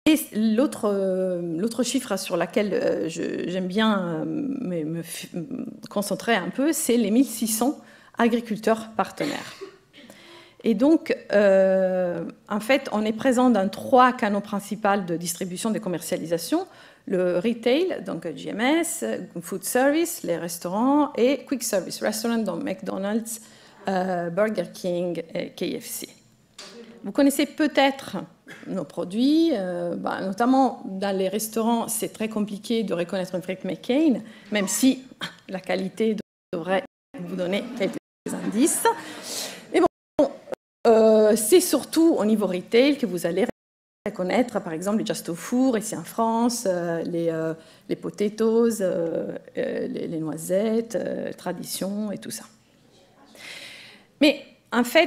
l'autre chiffre sur lequel j'aime bien me concentrer un peu, c'est les 1600 agriculteurs partenaires. Et donc, en fait, on est présent dans 3 canaux principaux de distribution et de commercialisation. Le retail, donc GMS, food service, les restaurants, et quick service restaurant, donc McDonald's, Burger King et KFC. Vous connaissez peut-être nos produits, notamment dans les restaurants, c'est très compliqué de reconnaître une frite McCain, même si la qualité devrait vous donner quelques indices. Mais bon, c'est surtout au niveau retail que vous allez reconnaître, par exemple, les Just au four ici en France, les potatoes, les noisettes, tradition et tout ça. Mais en fait,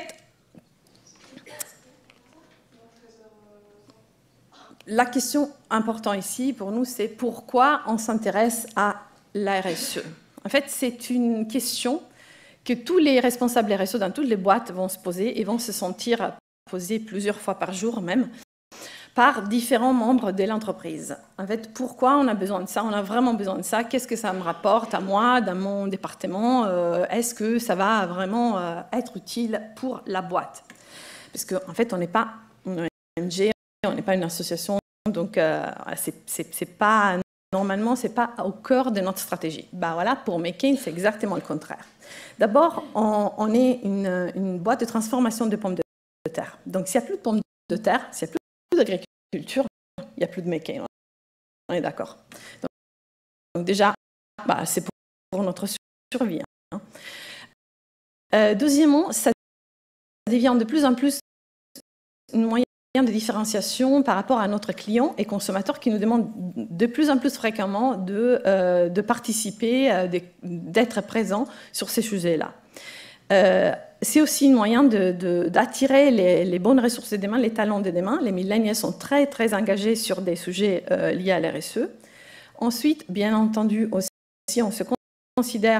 la question importante ici pour nous, c'est pourquoi on s'intéresse à la RSE. En fait, c'est une question que tous les responsables RSE dans toutes les boîtes vont se poser et vont se sentir poser plusieurs fois par jour même par différents membres de l'entreprise. En fait, pourquoi on a besoin de ça? On a vraiment besoin de ça. Qu'est-ce que ça me rapporte à moi, dans mon département? Est-ce que ça va vraiment être utile pour la boîte? Parce qu'en fait, on n'est pas une ONG, on n'est pas une association, donc normalement, ce n'est pas au cœur de notre stratégie. Voilà, pour McCain, c'est exactement le contraire. D'abord, on est une boîte de transformation de pommes de terre. Donc, s'il n'y a plus de pommes de terre, s'il n'y a plus d'agriculture, il n'y a plus de McCain. On est d'accord. Donc déjà, c'est pour notre survie. Deuxièmement, ça devient de plus en plus un moyen de différenciation par rapport à notre client et consommateur qui nous demande de plus en plus fréquemment de participer, d'être présent sur ces sujets-là. C'est aussi un moyen d'attirer les bonnes ressources de demain, les talents de demain. Les milléniaux sont très, très engagés sur des sujets liés à l'RSE. Ensuite, bien entendu, aussi, on se considère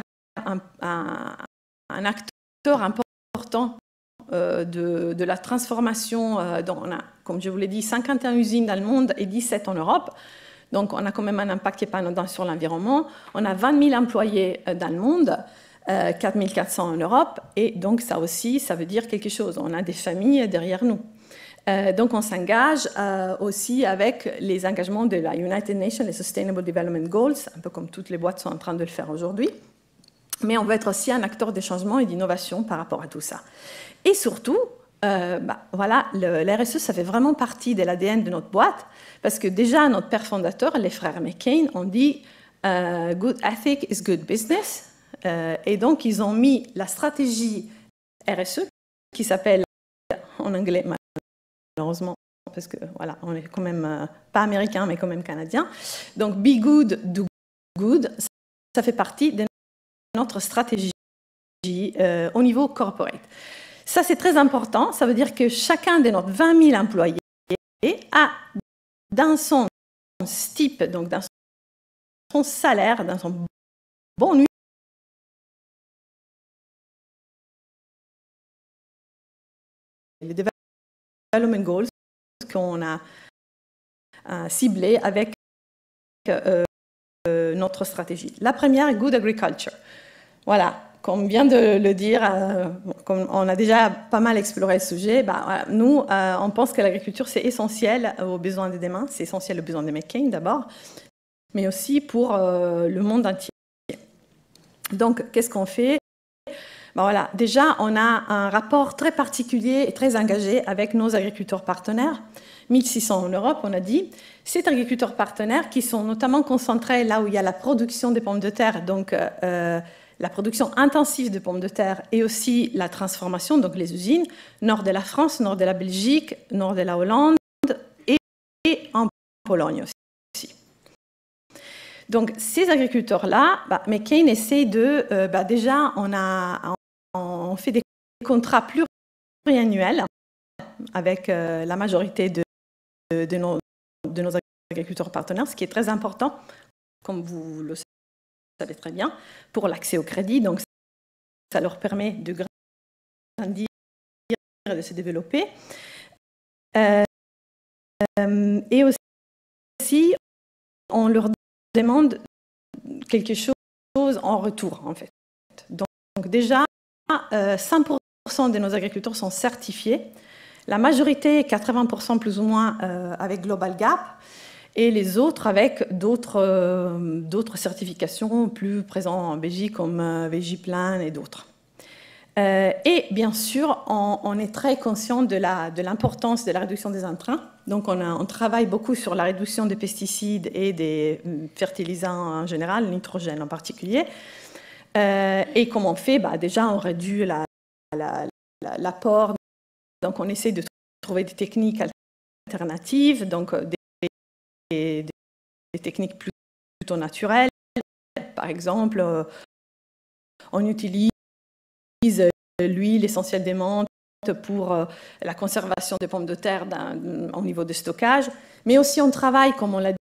un acteur important de la transformation. On a, comme je vous l'ai dit, 51 usines dans le monde et 17 en Europe. Donc, on a quand même un impact qui n'est pas anodin sur l'environnement. On a 20 000 employés dans le monde. 4 400 en Europe, et donc ça aussi, ça veut dire quelque chose. On a des familles derrière nous. Donc on s'engage aussi avec les engagements de la United Nations, les Sustainable Development Goals, un peu comme toutes les boîtes sont en train de le faire aujourd'hui. Mais on veut être aussi un acteur de changement et d'innovation par rapport à tout ça. Et surtout, voilà, le RSE, ça fait vraiment partie de l'ADN de notre boîte, parce que déjà, notre père fondateur, les frères McCain, ont dit « Good ethic is good business ». Et donc, ils ont mis la stratégie RSE, qui s'appelle, en anglais, malheureusement, parce que voilà, on n'est quand même pas américain, mais quand même canadien. Donc, Be Good, Do Good, ça fait partie de notre stratégie au niveau corporate. Ça, c'est très important. Ça veut dire que chacun de nos 20 000 employés a, dans son STIP, donc dans son salaire, dans son bonus, les development goals qu'on a ciblés avec notre stratégie. La première est Good Agriculture. Voilà, comme vient de le dire, comme on a déjà pas mal exploré ce sujet, voilà, nous, on pense que l'agriculture, c'est essentiel aux besoins de demain, c'est essentiel aux besoins de McCain d'abord, mais aussi pour le monde entier. Donc, qu'est-ce qu'on fait? Voilà. Déjà, on a un rapport très particulier et très engagé avec nos agriculteurs partenaires, 1600 en Europe, on a dit. Ces agriculteurs partenaires qui sont notamment concentrés là où il y a la production des pommes de terre, donc la production intensive de pommes de terre et aussi la transformation, donc les usines, nord de la France, nord de la Belgique, nord de la Hollande et en Pologne aussi. Donc ces agriculteurs-là, McCain essaie de... déjà, on fait des contrats pluriannuels avec la majorité de nos agriculteurs partenaires, ce qui est très important, comme vous le savez très bien, pour l'accès au crédit. Donc, ça leur permet de grandir et de se développer. Et aussi, on leur demande quelque chose en retour, en fait. Donc déjà, 5% de nos agriculteurs sont certifiés. La majorité, 80% plus ou moins, avec Global Gap, et les autres avec d'autres certifications plus présentes en Belgique, comme Végiplan et d'autres. Et bien sûr, on est très conscient de l'importance de la réduction des intrants. Donc on travaille beaucoup sur la réduction des pesticides et des fertilisants en général, le nitrogène en particulier. Et comment on fait? Déjà, on réduit l'apport. Donc on essaie de trouver des techniques alternatives, donc des techniques plutôt naturelles. Par exemple, on utilise l'huile essentielle des menthes pour la conservation des pommes de terre au niveau de stockage, mais aussi on travaille, comme on l'a dit,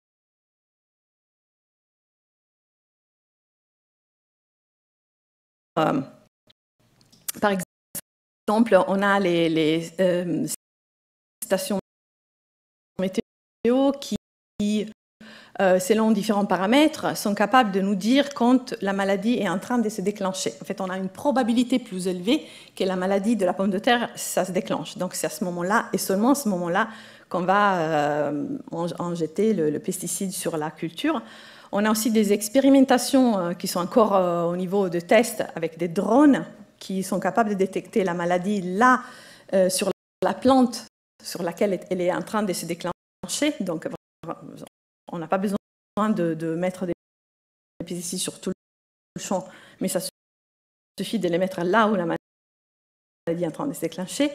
par exemple, on a les stations météo qui, selon différents paramètres, sont capables de nous dire quand la maladie est en train de se déclencher. En fait, on a une probabilité plus élevée que la maladie de la pomme de terre, ça se déclenche. Donc, c'est à ce moment-là, et seulement à ce moment-là, qu'on va injecter le pesticide sur la culture. On a aussi des expérimentations qui sont encore au niveau de tests avec des drones qui sont capables de détecter la maladie là, sur la plante sur laquelle elle est en train de se déclencher. Donc, on n'a pas besoin de mettre des pesticides sur tout le champ, mais ça suffit de les mettre là où la maladie est en train de se déclencher.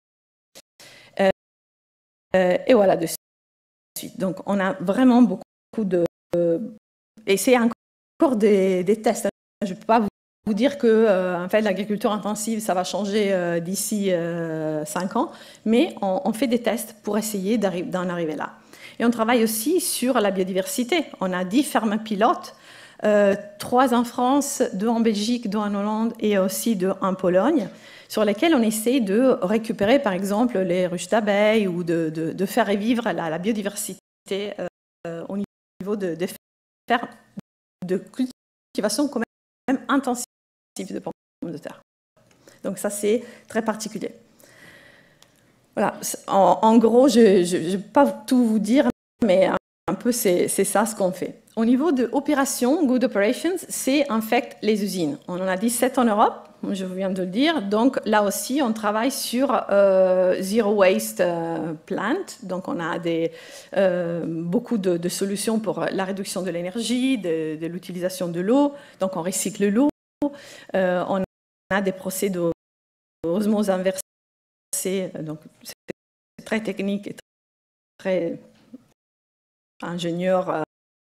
Et voilà, de suite. Donc, on a vraiment beaucoup de... Et c'est encore des tests. Je ne peux pas vous dire que en fait, l'agriculture intensive, ça va changer d'ici 5 ans, mais on fait des tests pour essayer d'en arriver là. Et on travaille aussi sur la biodiversité. On a 10 fermes pilotes, 3 en France, 2 en Belgique, 2 en Hollande et aussi 2 en Pologne, sur lesquelles on essaie de récupérer, par exemple, les ruches d'abeilles ou de faire revivre la biodiversité au niveau de fermes de cultivation quand même intensive de pommes de terre. Donc ça, c'est très particulier. Voilà. En gros, je ne vais pas tout vous dire, mais un peu c'est ça ce qu'on fait. Au niveau de opérations, Good Operations, c'est en fait les usines. On en a 17 en Europe, je viens de le dire. Donc là aussi, on travaille sur Zero Waste Plant. Donc on a beaucoup de solutions pour la réduction de l'énergie, de l'utilisation de l'eau. Donc on recycle l'eau. On a des procédés d'osmose inversée. Donc c'est très technique et très ingénieur.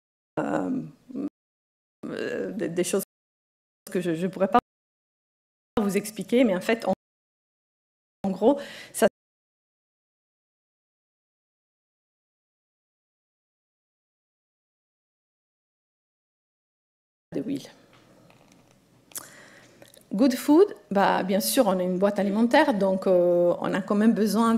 Des choses que je ne pourrais pas vous expliquer, mais en fait, en gros, ça de huile. Good food, bien sûr, on a une boîte alimentaire, donc on a quand même besoin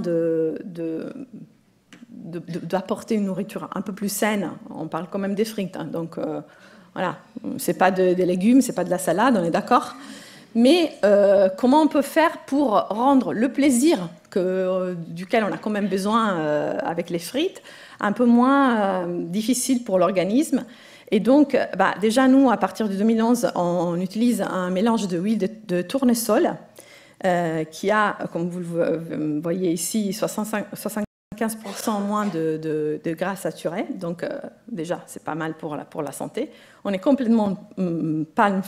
d'apporter une nourriture un peu plus saine. On parle quand même des frites, hein, donc voilà, c'est pas des légumes, c'est pas de la salade, on est d'accord. Mais comment on peut faire pour rendre le plaisir duquel on a quand même besoin avec les frites un peu moins difficile pour l'organisme? Et donc, déjà, nous, à partir de 2011, on utilise un mélange de huile de tournesol qui a, comme vous le voyez ici, 75% moins de gras saturé. Donc, déjà, c'est pas mal pour la santé. On est complètement palm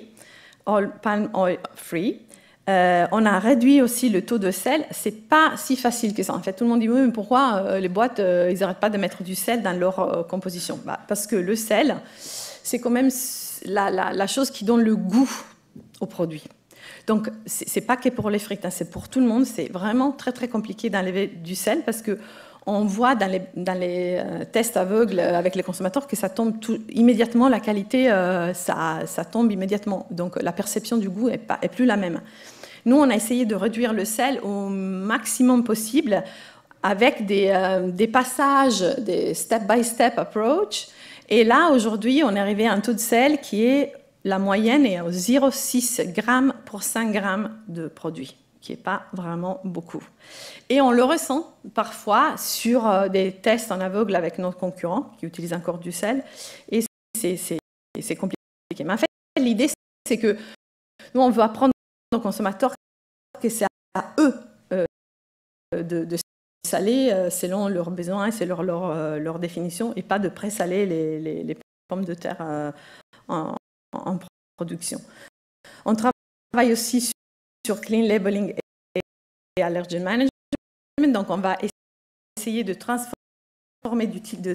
oil free. On a réduit aussi le taux de sel. C'est pas si facile que ça. En fait, tout le monde dit oui, mais pourquoi les boîtes, ils n'arrêtent pas de mettre du sel dans leur composition? Parce que le sel, c'est quand même la chose qui donne le goût au produit. Donc, c'est pas que pour les frites, hein, c'est pour tout le monde. C'est vraiment très très compliqué d'enlever du sel parce que on voit dans les tests aveugles avec les consommateurs que ça tombe immédiatement, la qualité, ça tombe immédiatement. Donc, la perception du goût est plus la même. Nous, on a essayé de réduire le sel au maximum possible avec des passages, des step-by-step approach. Et là, aujourd'hui, on est arrivé à un taux de sel qui est, la moyenne est à 0,6 grammes pour 5 grammes de produit, qui n'est pas vraiment beaucoup. Et on le ressent parfois sur des tests en aveugle avec nos concurrents qui utilisent encore du sel. Et c'est compliqué. Mais en fait, l'idée, c'est que nous, on veut apprendre aux consommateurs que c'est à eux de saler selon leurs besoins, selon leur définition, et pas de présaler les pommes de terre en production. On travaille aussi sur clean labeling et allergen management, donc on va essayer de transformer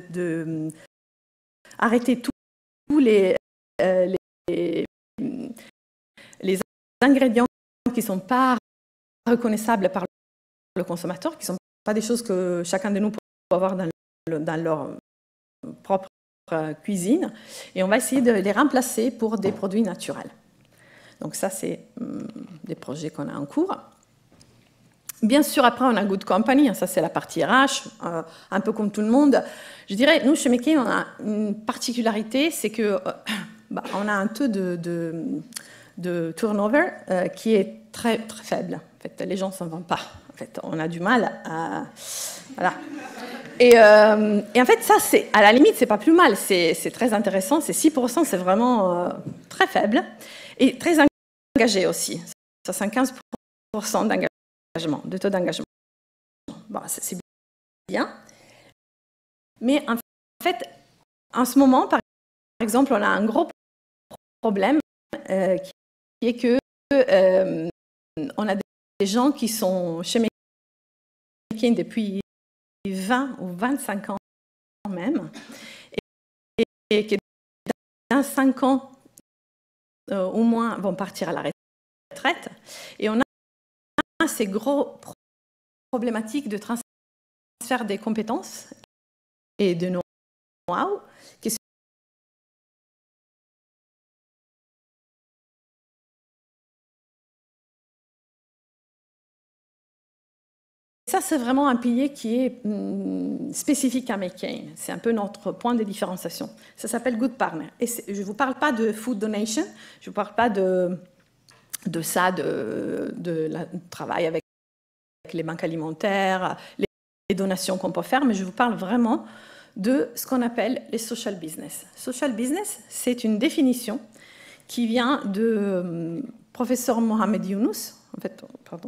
arrêter tous les ingrédients qui ne sont pas reconnaissables par le consommateur, qui ne sont pas des choses que chacun de nous peut avoir dans leur propre cuisine, et on va essayer de les remplacer pour des produits naturels. Donc ça, c'est des projets qu'on a en cours. Bien sûr, après, on a Good Company, ça c'est la partie RH, un peu comme tout le monde. Je dirais, nous, chez McCain, on a une particularité, c'est que on a un taux de turnover qui est très, très faible. En fait, les gens ne s'en vont pas. En fait, on a du mal à... Voilà. Et en fait, ça, à la limite, c'est pas plus mal. C'est très intéressant. C'est 6%, c'est vraiment très faible. Et très engagé aussi. Ça, c'est 15% d'engagement, de taux d'engagement. Bon, c'est bien. Mais en fait, en ce moment, par exemple, on a un gros problème qui est que on a des gens qui sont chez McCain depuis 20 ou 25 ans même, et qui dans 5 ans au moins vont partir à la retraite. Et on a ces gros problématiques de transfert des compétences et de know-how qui sont ça, c'est vraiment un pilier qui est spécifique à McCain. C'est un peu notre point de différenciation. Ça s'appelle Good Partner. Et je ne vous parle pas de food donation, je ne vous parle pas de ça, de travail avec les banques alimentaires, les donations qu'on peut faire, mais je vous parle vraiment de ce qu'on appelle les social business. Social business, c'est une définition qui vient de professeur Mohamed Yunus, en fait, pardon.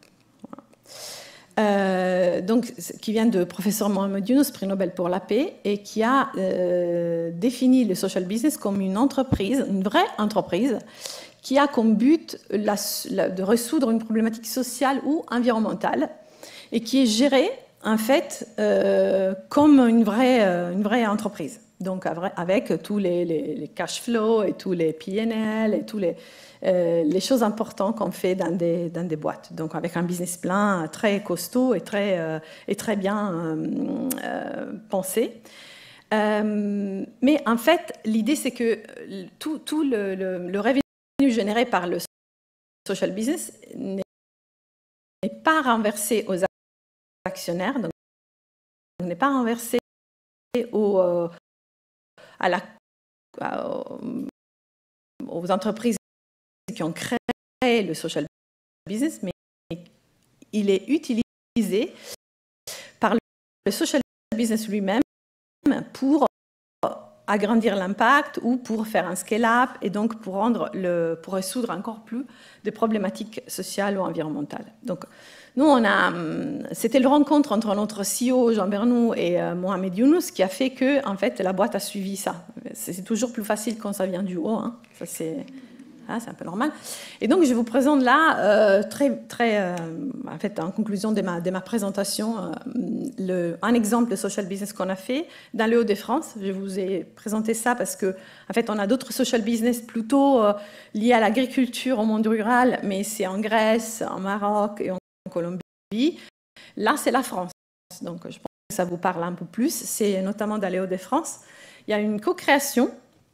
Donc, qui vient de professeur Mohamed Yunus, prix Nobel pour la paix, et qui a défini le social business comme une entreprise, une vraie entreprise, qui a comme but de résoudre une problématique sociale ou environnementale, et qui est gérée, en fait, comme une vraie entreprise. Donc, avec tous les cash flows et tous les PNL et tous les choses importantes qu'on fait dans des boîtes. Donc, avec un business plan très costaud et très bien pensé. Mais en fait, l'idée, c'est que tout le revenu généré par le social business n'est pas renversé aux actionnaires, donc n'est pas renversé aux entreprises qui ont créé le social business, mais il est utilisé par le social business lui-même pour agrandir l'impact ou pour faire un scale-up et donc pour résoudre encore plus des problématiques sociales ou environnementales. Donc, nous, c'était le rencontre entre notre CEO Jean Bernoux et Mohamed Yunus qui a fait que, en fait, la boîte a suivi ça. C'est toujours plus facile quand ça vient du haut, hein. Ça, c'est un peu normal. Et donc, je vous présente là, en fait, en conclusion de ma présentation, un exemple de social business qu'on a fait dans le Hauts-de-France. Je vous ai présenté ça parce que, en fait, on a d'autres social business plutôt liés à l'agriculture, au monde rural, mais c'est en Grèce, en Maroc et en Colombie. Là, c'est la France. Donc, je pense que ça vous parle un peu plus. C'est notamment dans les Hauts-de-France. Il y a une co-création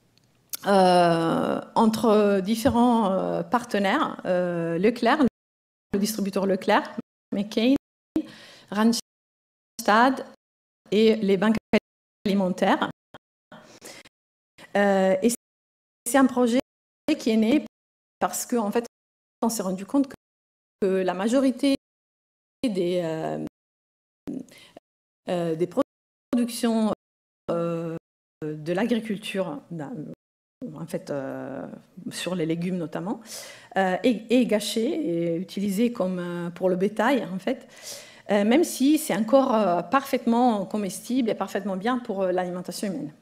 entre différents partenaires, Leclerc, le distributeur Leclerc, McCain, Randstad Randstad et les banques alimentaires. Et c'est un projet qui est né parce qu'en fait, on s'est rendu compte que la majorité des productions de l'agriculture, en fait, sur les légumes notamment, est gâchée et utilisée comme pour le bétail, en fait, même si c'est encore parfaitement comestible et parfaitement bien pour l'alimentation humaine.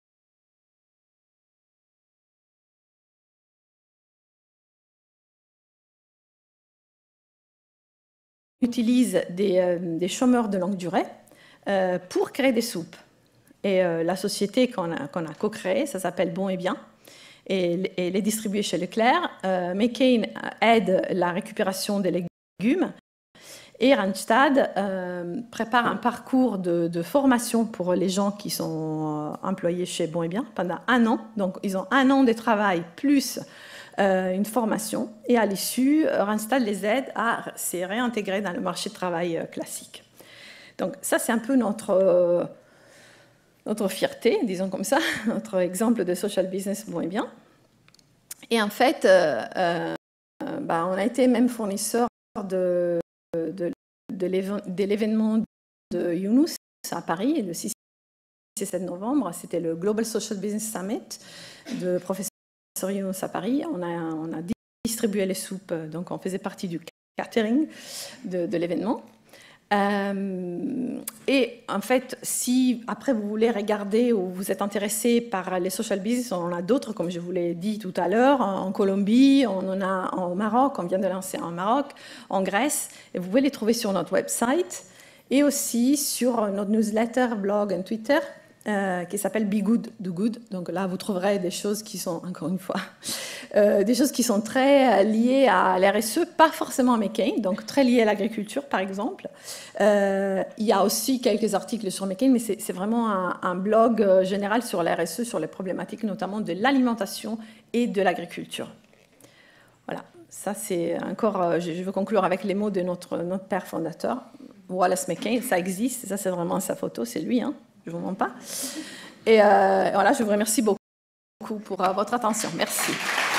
On utilise des chômeurs de longue durée pour créer des soupes. Et la société qu'on a co-créée, ça s'appelle Bon et Bien, et elle est distribuée chez Leclerc. McCain aide la récupération des légumes, et Randstad prépare un parcours de formation pour les gens qui sont employés chez Bon et Bien pendant 1 an. Donc, ils ont 1 an de travail plus une formation, et à l'issue, Randstad les aide à se réintégrer dans le marché de travail classique. Donc ça, c'est un peu notre fierté, disons comme ça, notre exemple de social business Bon et Bien. Et en fait, on a été même fournisseur de l'événement de Younous à Paris, le 6 et 7 novembre. C'était le Global Social Business Summit de professeur Younous à Paris. On a distribué les soupes, donc on faisait partie du catering de l'événement. Et en fait, si après vous voulez regarder ou vous êtes intéressé par les social business, on en a d'autres, comme je vous l'ai dit tout à l'heure, en Colombie, on en a au Maroc, on vient de lancer en Maroc, en Grèce, et vous pouvez les trouver sur notre website et aussi sur notre newsletter, blog et Twitter, qui s'appelle Be Good, Do Good. Donc là, vous trouverez des choses qui sont, encore une fois, des choses qui sont très liées à l'RSE, pas forcément à McCain, donc très liées à l'agriculture, par exemple. Il y a aussi quelques articles sur McCain, mais c'est vraiment un blog général sur l'RSE, sur les problématiques notamment de l'alimentation et de l'agriculture. Voilà, ça c'est encore, je veux conclure avec les mots de notre père fondateur, Wallace McCain. Ça existe, ça c'est vraiment sa photo, c'est lui, hein. Je ne vous mens pas. Et voilà, je vous remercie beaucoup pour votre attention. Merci.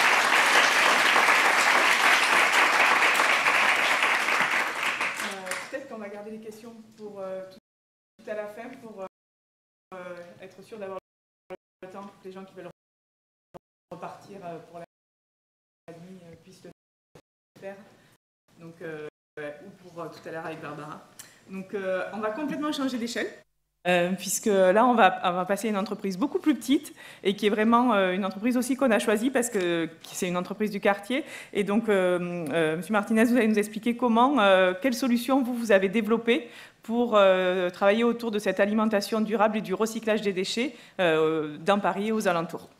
Peut-être qu'on va garder les questions pour tout à la fin, pour être sûr d'avoir le temps pour que les gens qui veulent repartir pour la nuit puissent le faire. Donc, ou pour tout à l'heure avec Barbara. Donc, on va complètement changer d'échelle. Puisque là, on va passer à une entreprise beaucoup plus petite et qui est vraiment une entreprise aussi qu'on a choisie parce que c'est une entreprise du quartier. Et donc, M. Martinez, vous allez nous expliquer quelles solutions vous avez développées pour travailler autour de cette alimentation durable et du recyclage des déchets dans Paris et aux alentours.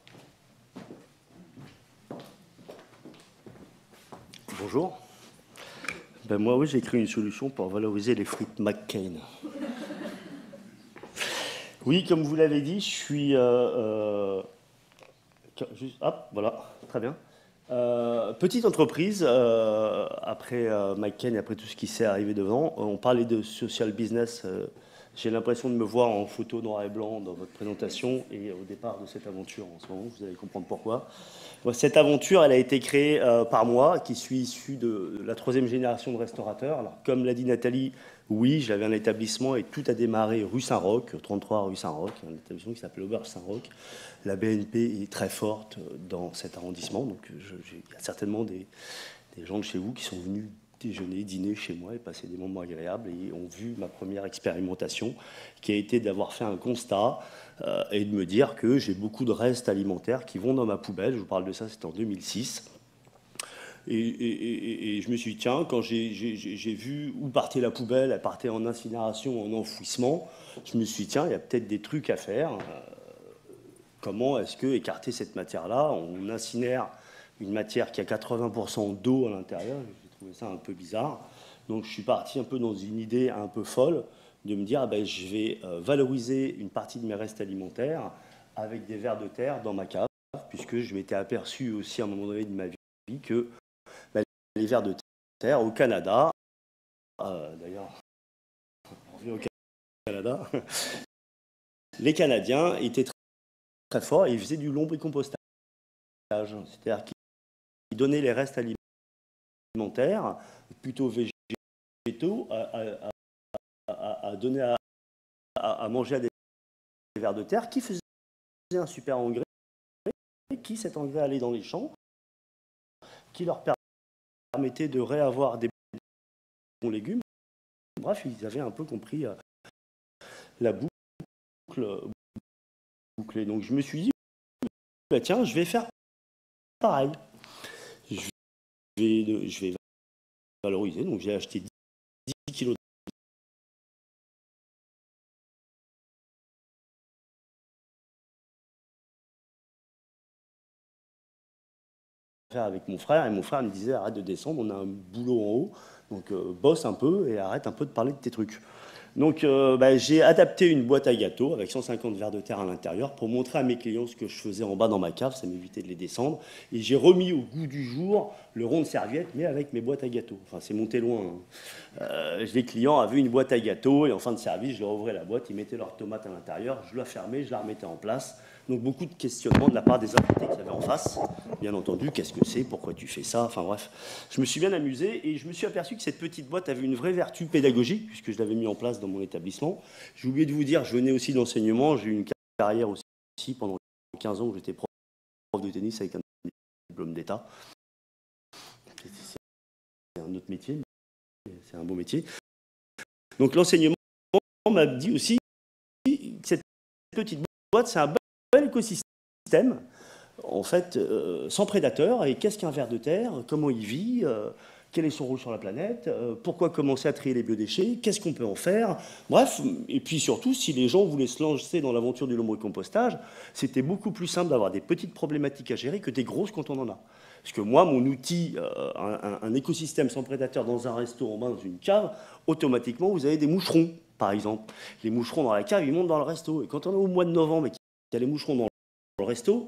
Bonjour. Ben moi, oui, j'ai créé une solution pour valoriser les frites McCain. Oui, comme vous l'avez dit, je suis... hop, voilà, très bien. Petite entreprise, après McCain et après tout ce qui s'est arrivé devant, on parlait de social business. J'ai l'impression de me voir en photo noir et blanc dans votre présentation et au départ de cette aventure en ce moment, vous allez comprendre pourquoi. Cette aventure, elle a été créée par moi, qui suis issu de la 3e génération de restaurateurs. Alors, comme l'a dit Nathalie, oui, j'avais un établissement et tout a démarré rue Saint-Roch, 33 rue Saint-Roch, un établissement qui s'appelle Auberge Saint-Roch. La BNP est très forte dans cet arrondissement, donc il y a certainement des gens de chez vous qui sont venus déjeuner, dîner chez moi et passer des moments agréables et ont vu ma première expérimentation qui a été d'avoir fait un constat et de me dire que j'ai beaucoup de restes alimentaires qui vont dans ma poubelle. Je vous parle de ça, c'était en 2006. Et je me suis dit, tiens, quand j'ai vu où partait la poubelle, elle partait en incinération, en enfouissement, je me suis dit, tiens, il y a peut-être des trucs à faire. Comment est-ce que écarter cette matière-là? On incinère une matière qui a 80% d'eau à l'intérieur. J'ai trouvé ça un peu bizarre. Donc je suis parti un peu dans une idée un peu folle de me dire, ah ben, je vais valoriser une partie de mes restes alimentaires avec des vers de terre dans ma cave, puisque je m'étais aperçu aussi à un moment donné de ma vie que les vers de terre au Canada, d'ailleurs, Canada. Les Canadiens étaient très, très forts et ils faisaient du lombricompostage. C'est-à-dire qu'ils donnaient les restes alimentaires, plutôt végétaux, à donner à manger à des vers de terre qui faisaient un super engrais, qui cet engrais allait dans les champs, qui leur permettait de réavoir des bons légumes. Bref, ils avaient un peu compris la boucle. Donc je me suis dit, bah, tiens, je vais faire pareil. Je vais valoriser. Donc j'ai acheté 10 kilos avec mon frère, et mon frère me disait arrête de descendre, on a un boulot en haut, donc bosse un peu et arrête un peu de parler de tes trucs. Donc j'ai adapté une boîte à gâteaux avec 150 vers de terre à l'intérieur pour montrer à mes clients ce que je faisais en bas dans ma cave, ça m'évitait de les descendre. Et j'ai remis au goût du jour le rond de serviette, mais avec mes boîtes à gâteaux. Enfin, c'est monté loin. Hein. Les clients avaient une boîte à gâteaux et en fin de service, je leur ouvrais la boîte, ils mettaient leurs tomates à l'intérieur, je la fermais, je la remettais en place. Donc beaucoup de questionnements de la part des invités qui avaient en face. Bien entendu, qu'est-ce que c'est, pourquoi tu fais ça, enfin bref. Je me suis bien amusé et je me suis aperçu que cette petite boîte avait une vraie vertu pédagogique, puisque je l'avais mis en place dans mon établissement. J'ai oublié de vous dire, je venais aussi d'enseignement, j'ai eu une carrière aussi pendant 15 ans où j'étais prof de tennis avec un diplôme d'État. C'est un autre métier, mais c'est un beau métier. Donc l'enseignement m'a dit aussi que cette petite boîte, c'est un bel écosystème, en fait, sans prédateur. Et qu'est-ce qu'un ver de terre? Comment il vit? Quel est son rôle sur la planète? Pourquoi commencer à trier les biodéchets? Qu'est-ce qu'on peut en faire? Bref, et puis surtout, si les gens voulaient se lancer dans l'aventure du lombricompostage, c'était beaucoup plus simple d'avoir des petites problématiques à gérer que des grosses quand on en a. Parce que moi, mon outil, un écosystème sans prédateur dans un resto en bas, dans une cave, automatiquement, vous avez des moucherons, par exemple. Les moucherons dans la cave, ils montent dans le resto. Et quand on est au mois de novembre et qu'il y a les moucherons dans le resto,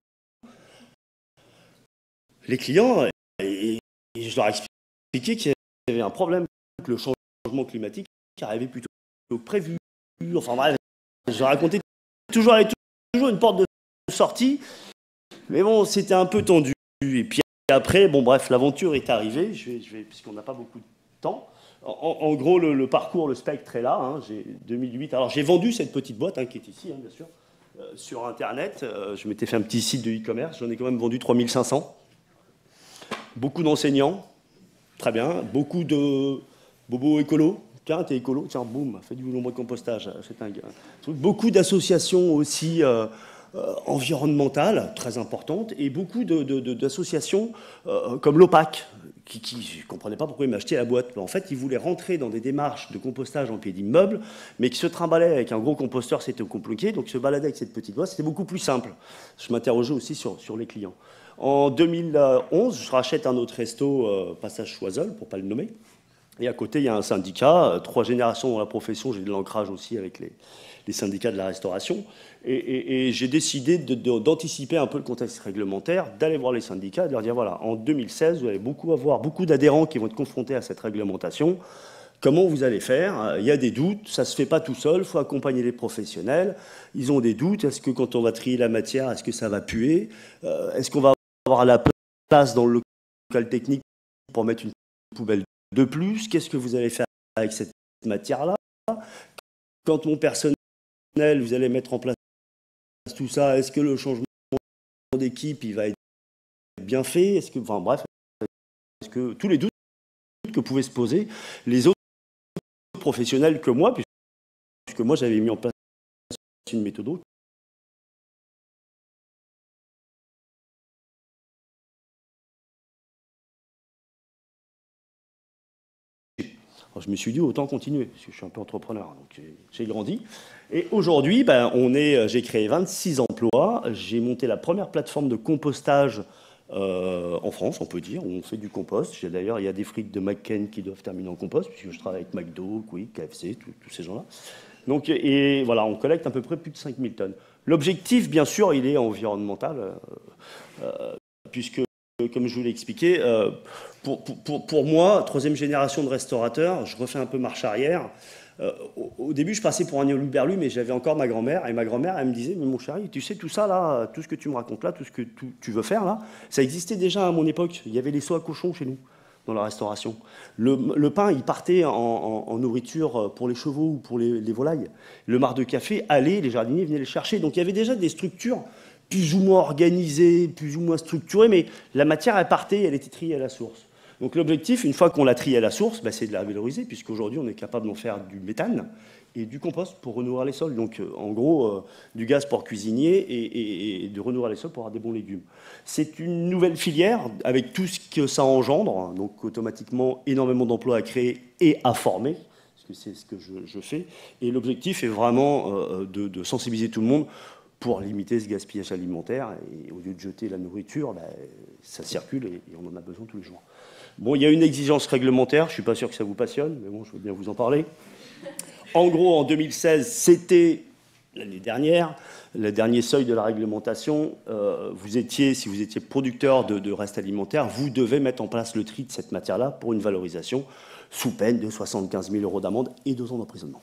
les clients, et je leur expliquais qu'il y avait un problème, que le changement climatique arrivait plutôt prévu. Enfin bref, je racontais toujours une porte de sortie, mais bon, c'était un peu tendu. Et puis après, bon bref, l'aventure est arrivée, puisqu'on n'a pas beaucoup de temps. En gros, le parcours, le spectre est là, hein, j'ai 2008. Alors j'ai vendu cette petite boîte, hein, qui est ici, hein, bien sûr, sur Internet. Je m'étais fait un petit site de e-commerce, j'en ai quand même vendu 3500. Beaucoup d'enseignants, très bien. Beaucoup de bobos écolos. Tiens, t'es écolo, tiens, boum, fais du lombricompostage. C'est un truc. Beaucoup d'associations aussi environnementales, très importantes, et beaucoup d'associations comme l'OPAC, qui ne comprenaient pas pourquoi ils m'achetaient la boîte. En fait, ils voulaient rentrer dans des démarches de compostage en pied d'immeuble, mais qui se trimballaient avec un gros composteur, c'était compliqué, donc se balader avec cette petite boîte, c'était beaucoup plus simple. Je m'interrogeais aussi sur les clients. En 2011, je rachète un autre resto, Passage Choiseul, pour ne pas le nommer. Et à côté, il y a un syndicat, 3 générations dans la profession, j'ai de l'ancrage aussi avec les syndicats de la restauration. Et j'ai décidé d'anticiper un peu le contexte réglementaire, d'aller voir les syndicats et de leur dire, voilà, en 2016, vous allez avoir beaucoup d'adhérents qui vont être confrontés à cette réglementation. Comment vous allez faire? Il y a des doutes, ça ne se fait pas tout seul, il faut accompagner les professionnels. Ils ont des doutes, est-ce que quand on va trier la matière, est-ce que ça va puer? Est-ce qu'on va avoir la place dans le local technique pour mettre une poubelle de plus? Qu'est-ce que vous allez faire avec cette matière-là? Quand mon personnel, vous allez mettre en place tout ça, est-ce que le changement d'équipe, il va être bien fait? Est-ce que, enfin bref, est-ce que tous les doutes que pouvaient se poser les autres professionnels que moi, puisque moi j'avais mis en place une méthode. Alors, je me suis dit autant continuer, parce que je suis un peu entrepreneur, donc j'ai grandi. Et aujourd'hui, j'ai créé 26 emplois, j'ai monté la première plateforme de compostage en France, on peut dire, où on fait du compost. D'ailleurs, il y a des frites de McCain qui doivent terminer en compost, puisque je travaille avec McDo, Quick, KFC, tous ces gens-là. Donc, et voilà, on collecte à peu près plus de 5000 tonnes. L'objectif, bien sûr, il est environnemental, puisque, comme je vous l'ai expliqué, pour moi, 3e génération de restaurateurs, je refais un peu marche arrière, Au début, je passais pour un hurluberlu, mais j'avais encore ma grand-mère. Et ma grand-mère, elle me disait, mais mon chéri, tu sais, tout ça, là, tout ce que tu me racontes là, tout ce que tu veux faire, là, ça existait déjà à mon époque. Il y avait les seaux à cochons chez nous, dans la restauration. Le pain, il partait en nourriture pour les chevaux ou pour les volailles. Le marc de café allait, les jardiniers venaient les chercher. Donc il y avait déjà des structures plus ou moins organisées, plus ou moins structurées, mais la matière, elle partait, elle était triée à la source. Donc l'objectif, une fois qu'on l'a trié à la source, c'est de la valoriser, puisqu'aujourd'hui, on est capable d'en faire du méthane et du compost pour renourrir les sols. Donc en gros, du gaz pour cuisinier et de renourrir les sols pour avoir des bons légumes. C'est une nouvelle filière avec tout ce que ça engendre, donc automatiquement énormément d'emplois à créer et à former, parce que c'est ce que je fais. Et l'objectif est vraiment de sensibiliser tout le monde pour limiter ce gaspillage alimentaire. Et au lieu de jeter la nourriture, ça circule et on en a besoin tous les jours. Bon, il y a une exigence réglementaire, je ne suis pas sûr que ça vous passionne, mais bon, je veux bien vous en parler. En gros, en 2016, c'était l'année dernière, le dernier seuil de la réglementation. Si vous étiez producteur de restes alimentaires, vous devez mettre en place le tri de cette matière-là pour une valorisation sous peine de 75 000 € d'amende et 2 ans d'emprisonnement.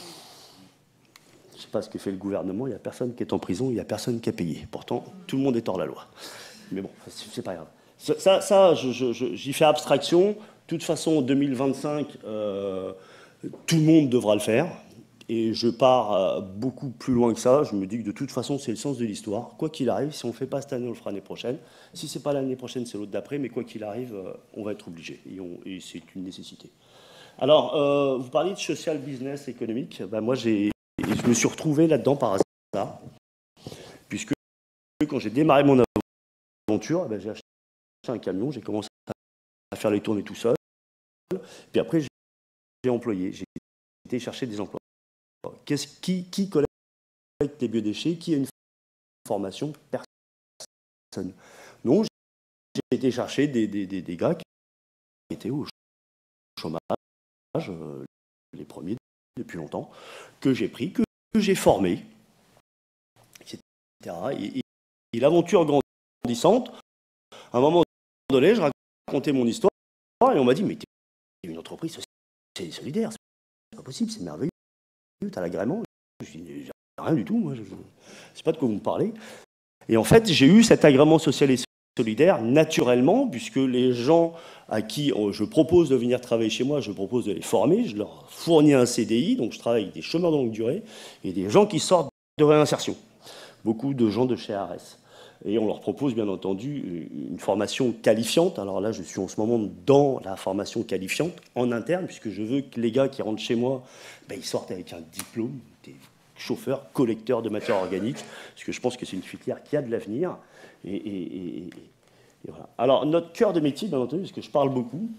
Je ne sais pas ce que fait le gouvernement, il n'y a personne qui est en prison, il n'y a personne qui a payé. Pourtant, tout le monde est hors la loi. Mais bon, c'est pas grave. Ça, j'y fais abstraction. De toute façon, en 2025, tout le monde devra le faire. Et je pars beaucoup plus loin que ça. Je me dis que de toute façon, c'est le sens de l'histoire. Quoi qu'il arrive, si on ne le fait pas cette année, on le fera l'année prochaine. Si ce n'est pas l'année prochaine, c'est l'autre d'après. Mais quoi qu'il arrive, on va être obligé. Et c'est une nécessité. Alors, vous parliez de social business économique. Moi, je me suis retrouvé là-dedans par hasard. Puisque quand j'ai démarré mon aventure, j'ai acheté un camion, j'ai commencé à faire les tournées tout seul. Puis après, j'ai employé, j'ai été chercher des emplois. Qui collecte les biodéchets? Qui a une formation? Personne. Donc, j'ai été chercher des gars qui étaient au chômage, les premiers depuis longtemps, que j'ai pris, que j'ai formé, etc. Et l'aventure grandissante, à un moment donné, je racontais mon histoire et on m'a dit, mais t'es une entreprise solidaire, c'est pas possible, c'est merveilleux, t'as l'agrément. Je dis, j'ai rien du tout, moi, je sais pas de quoi vous me parlez. Et en fait, j'ai eu cet agrément social et solidaire naturellement, puisque les gens à qui je propose de venir travailler chez moi, je propose de les former, je leur fournis un CDI, donc je travaille avec des chômeurs de longue durée et des gens qui sortent de réinsertion. Beaucoup de gens de chez ARS. Et on leur propose, bien entendu, une formation qualifiante. Alors là, je suis en ce moment dans la formation qualifiante, en interne, puisque je veux que les gars qui rentrent chez moi, ils sortent avec un diplôme, des chauffeurs, collecteurs de matières organiques, parce que je pense que c'est une filière qui a de l'avenir. Et voilà. Alors, notre cœur de métier, bien entendu, parce que je parle beaucoup,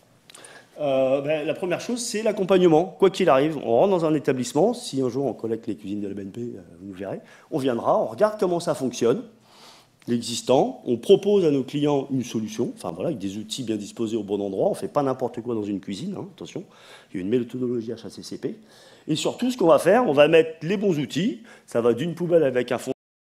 la première chose, c'est l'accompagnement. Quoi qu'il arrive, on rentre dans un établissement. Si un jour on collecte les cuisines de la BNP, vous nous verrez, on viendra, on regarde comment ça fonctionne, l'existant, on propose à nos clients une solution, avec des outils bien disposés au bon endroit. On ne fait pas n'importe quoi dans une cuisine, attention, il y a une méthodologie HACCP. Et surtout, ce qu'on va faire, on va mettre les bons outils. Ça va d'une poubelle avec un fond.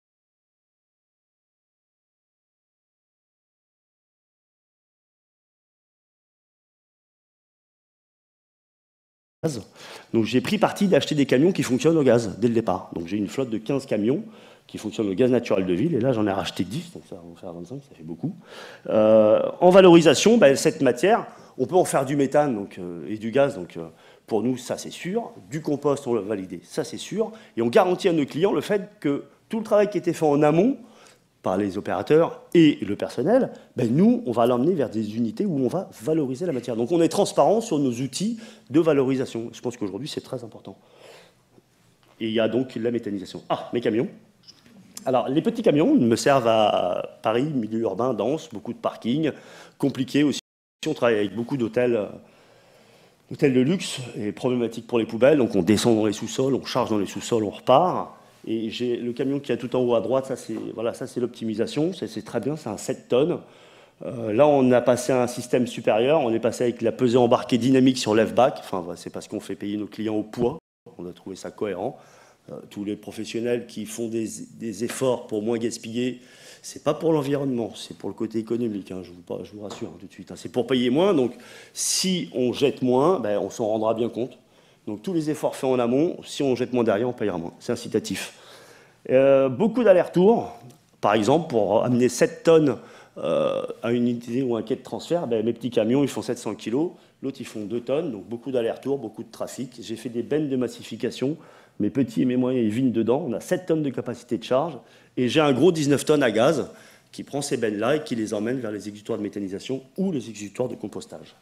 Donc j'ai pris parti d'acheter des camions qui fonctionnent au gaz dès le départ. Donc j'ai une flotte de 15 camions qui fonctionnent au gaz naturel de ville, et là j'en ai racheté 10, donc ça va en faire 25, ça fait beaucoup. En valorisation, cette matière, on peut en faire du méthane et du gaz, donc pour nous ça c'est sûr. Du compost, on l'a validé, ça c'est sûr. Et on garantit à nos clients le fait que tout le travail qui était fait en amont, par les opérateurs et le personnel, nous, on va l'emmener vers des unités où on va valoriser la matière. Donc on est transparent sur nos outils de valorisation. Je pense qu'aujourd'hui, c'est très important. Et il y a donc la méthanisation. Ah, mes camions. Alors, les petits camions me servent à Paris, milieu urbain, dense, beaucoup de parking, compliqué aussi. On travaille avec beaucoup d'hôtels de luxe et problématique pour les poubelles. Donc on descend dans les sous-sols, on charge dans les sous-sols, on repart. Et j'ai le camion qui est tout en haut à droite, ça c'est l'optimisation, c'est très bien, c'est un 7 tonnes. Là, on a passé à un système supérieur, on est passé avec la pesée embarquée dynamique sur lev-back. C'est parce qu'on fait payer nos clients au poids, on a trouvé ça cohérent. Tous les professionnels qui font des efforts pour moins gaspiller, c'est pas pour l'environnement, c'est pour le côté économique, je vous rassure tout de suite. C'est pour payer moins, donc si on jette moins, on s'en rendra bien compte. Donc tous les efforts faits en amont, si on jette moins derrière, on payera moins. C'est incitatif. Beaucoup d'allers-retours. Par exemple, pour amener 7 tonnes à une unité ou un quai de transfert, mes petits camions, ils font 700 kg. L'autre, ils font 2 tonnes. Donc beaucoup d'allers-retours, beaucoup de trafic. J'ai fait des bennes de massification. Mes petits et mes moyens, ils vinent dedans. On a 7 tonnes de capacité de charge. Et j'ai un gros 19 tonnes à gaz qui prend ces bennes-là et qui les emmène vers les exutoires de méthanisation ou les exutoires de compostage.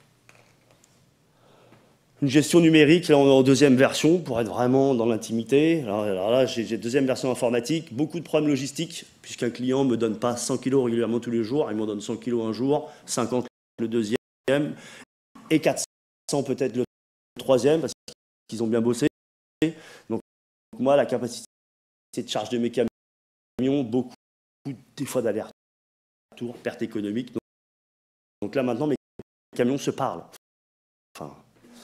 Une gestion numérique, là on est en deuxième version pour être vraiment dans l'intimité. Alors là, j'ai deuxième version informatique, beaucoup de problèmes logistiques, puisqu'un client ne me donne pas 100 kg régulièrement tous les jours, il m'en donne 100 kg un jour, 50 le deuxième, et 400 peut-être le troisième, parce qu'ils ont bien bossé. Donc moi, la capacité de charge de mes camions, beaucoup, des fois d'aller-retour, perte économique. Donc là maintenant, mes camions se parlent. Enfin,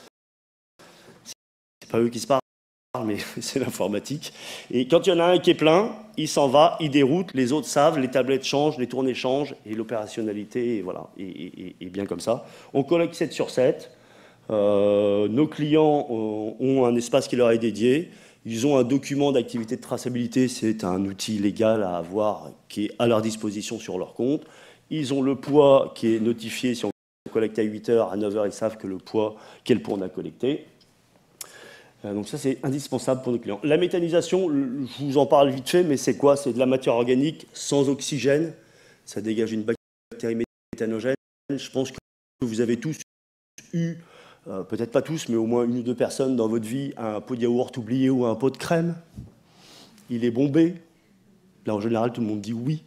c'est pas eux qui se parlent, mais c'est l'informatique. Et quand il y en a un qui est plein, il s'en va, il déroute, les autres savent, les tablettes changent, les tournées changent, et l'opérationnalité, voilà, est bien comme ça. On collecte 7 sur 7. Nos clients ont un espace qui leur est dédié. Ils ont un document d'activité de traçabilité, c'est un outil légal à avoir qui est à leur disposition sur leur compte. Ils ont le poids qui est notifié, si on collecte à 8 heures, à 9 heures, ils savent que le poids, quel poids on a collecté. Donc ça, c'est indispensable pour nos clients. La méthanisation, je vous en parle vite fait, mais c'est quoi? C'est de la matière organique sans oxygène. Ça dégage une bactérie méthanogène. Je pense que vous avez tous eu, peut-être pas tous, mais au moins une ou deux personnes dans votre vie, un pot de yaourt oublié ou un pot de crème. Il est bombé. Là, en général, tout le monde dit oui.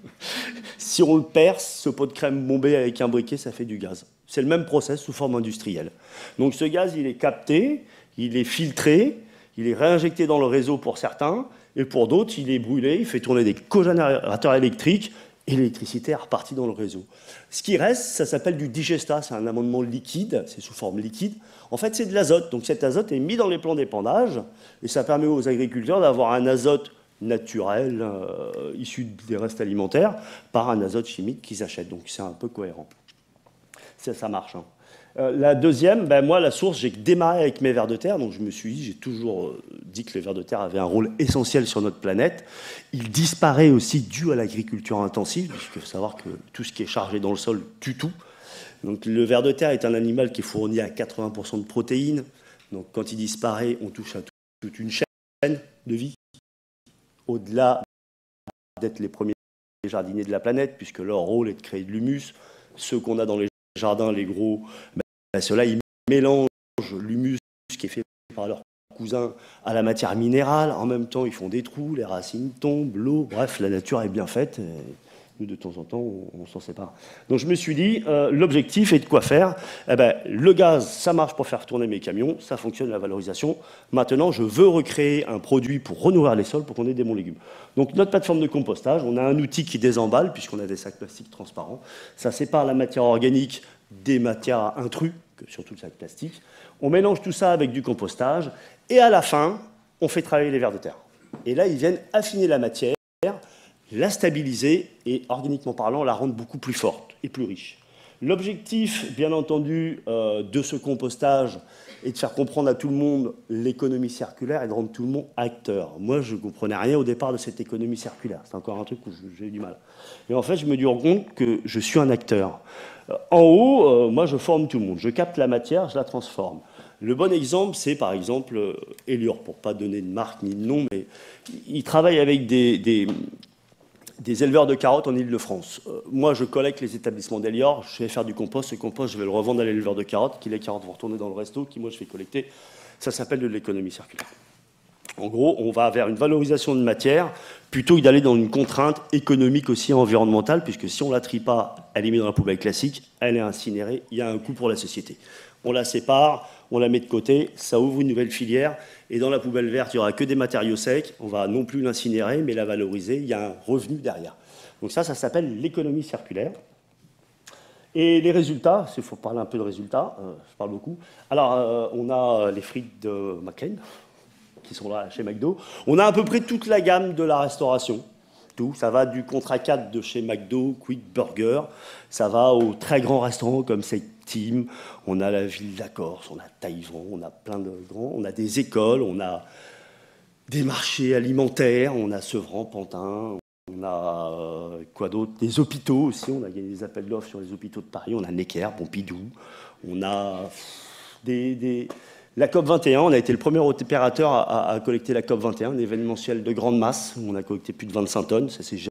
Si on le perce, ce pot de crème bombé avec un briquet, ça fait du gaz. C'est le même process sous forme industrielle. Donc ce gaz, il est capté, il est filtré, il est réinjecté dans le réseau pour certains, et pour d'autres, il est brûlé, il fait tourner des cogénérateurs électriques, et l'électricité est repartie dans le réseau. Ce qui reste, ça s'appelle du digestat, c'est un amendement liquide, c'est sous forme liquide. En fait, c'est de l'azote. Donc cet azote est mis dans les plants d'épandage, et ça permet aux agriculteurs d'avoir un azote naturel, issu des restes alimentaires, par un azote chimique qu'ils achètent. Donc c'est un peu cohérent. Ça marche. Hein. La deuxième, moi, la source, j'ai démarré avec mes vers de terre, donc je me suis dit, j'ai toujours dit que les vers de terre avaient un rôle essentiel sur notre planète. Il disparaît aussi dû à l'agriculture intensive, puisqu'il faut savoir que tout ce qui est chargé dans le sol tue tout. Donc le ver de terre est un animal qui est fourni à 80% de protéines. Donc quand il disparaît, on touche à toute une chaîne de vie, au-delà d'être les premiers jardiniers de la planète, puisque leur rôle est de créer de l'humus. Ceux qu'on a dans les jardins, les gros, ceux-là, ils mélangent l'humus qui est fait par leurs cousins à la matière minérale. En même temps, ils font des trous, les racines tombent, l'eau. Bref, la nature est bien faite. Nous, de temps en temps, on s'en sépare. Donc, je me suis dit, l'objectif est de quoi faire. Le gaz, ça marche pour faire tourner mes camions. Ça fonctionne, la valorisation. Maintenant, je veux recréer un produit pour renourrir les sols, pour qu'on ait des bons légumes. Donc, notre plateforme de compostage, on a un outil qui désemballe, puisqu'on a des sacs plastiques transparents. Ça sépare la matière organique des matières intrus, surtout le sac plastique. On mélange tout ça avec du compostage. Et à la fin, on fait travailler les vers de terre. Et là, ils viennent affiner la matière, la stabiliser et, organiquement parlant, la rendre beaucoup plus forte et plus riche. L'objectif, bien entendu, de ce compostage est de faire comprendre à tout le monde l'économie circulaire et de rendre tout le monde acteur. Moi, je ne comprenais rien au départ de cette économie circulaire. C'est encore un truc où j'ai eu du mal. Et en fait, je me dis compte que je suis un acteur. En haut, moi, je forme tout le monde. Je capte la matière, je la transforme. Le bon exemple, c'est par exemple Elior, pour ne pas donner de marque ni de nom, mais il travaille avec des éleveurs de carottes en Île-de-France. Moi, je collecte les établissements d'Elior, je vais faire du compost. Ce compost, je vais le revendre à l'éleveur de carottes, qui les carottes vont retourner dans le resto, qui moi, je vais collecter. Ça s'appelle de l'économie circulaire. En gros, on va vers une valorisation de matière plutôt que d'aller dans une contrainte économique aussi environnementale, puisque si on ne la trie pas, elle est mise dans la poubelle classique, elle est incinérée, il y a un coût pour la société. On la sépare, on la met de côté, ça ouvre une nouvelle filière, et dans la poubelle verte, il n'y aura que des matériaux secs, on va non plus l'incinérer, mais la valoriser, il y a un revenu derrière. Donc ça s'appelle l'économie circulaire. Et les résultats, il faut parler un peu de résultats, je parle beaucoup. Alors, on a les frites de McCain, qui sont là chez McDo. On a à peu près toute la gamme de la restauration. tout. Ça va du contrat 4 de chez McDo, Quick Burger, ça va aux très grands restaurants comme Team, on a la ville de la Corse, on a Taïwan, on a plein de grands, on a des écoles, on a des marchés alimentaires, on a Sevran, Pantin, on a quoi d'autre, des hôpitaux aussi, on a gagné des appels d'offres sur les hôpitaux de Paris, on a Necker, Pompidou, on a la COP21, on a été le premier opérateur à collecter la COP21, un événementiel de grande masse, on a collecté plus de 25 tonnes, ça c'est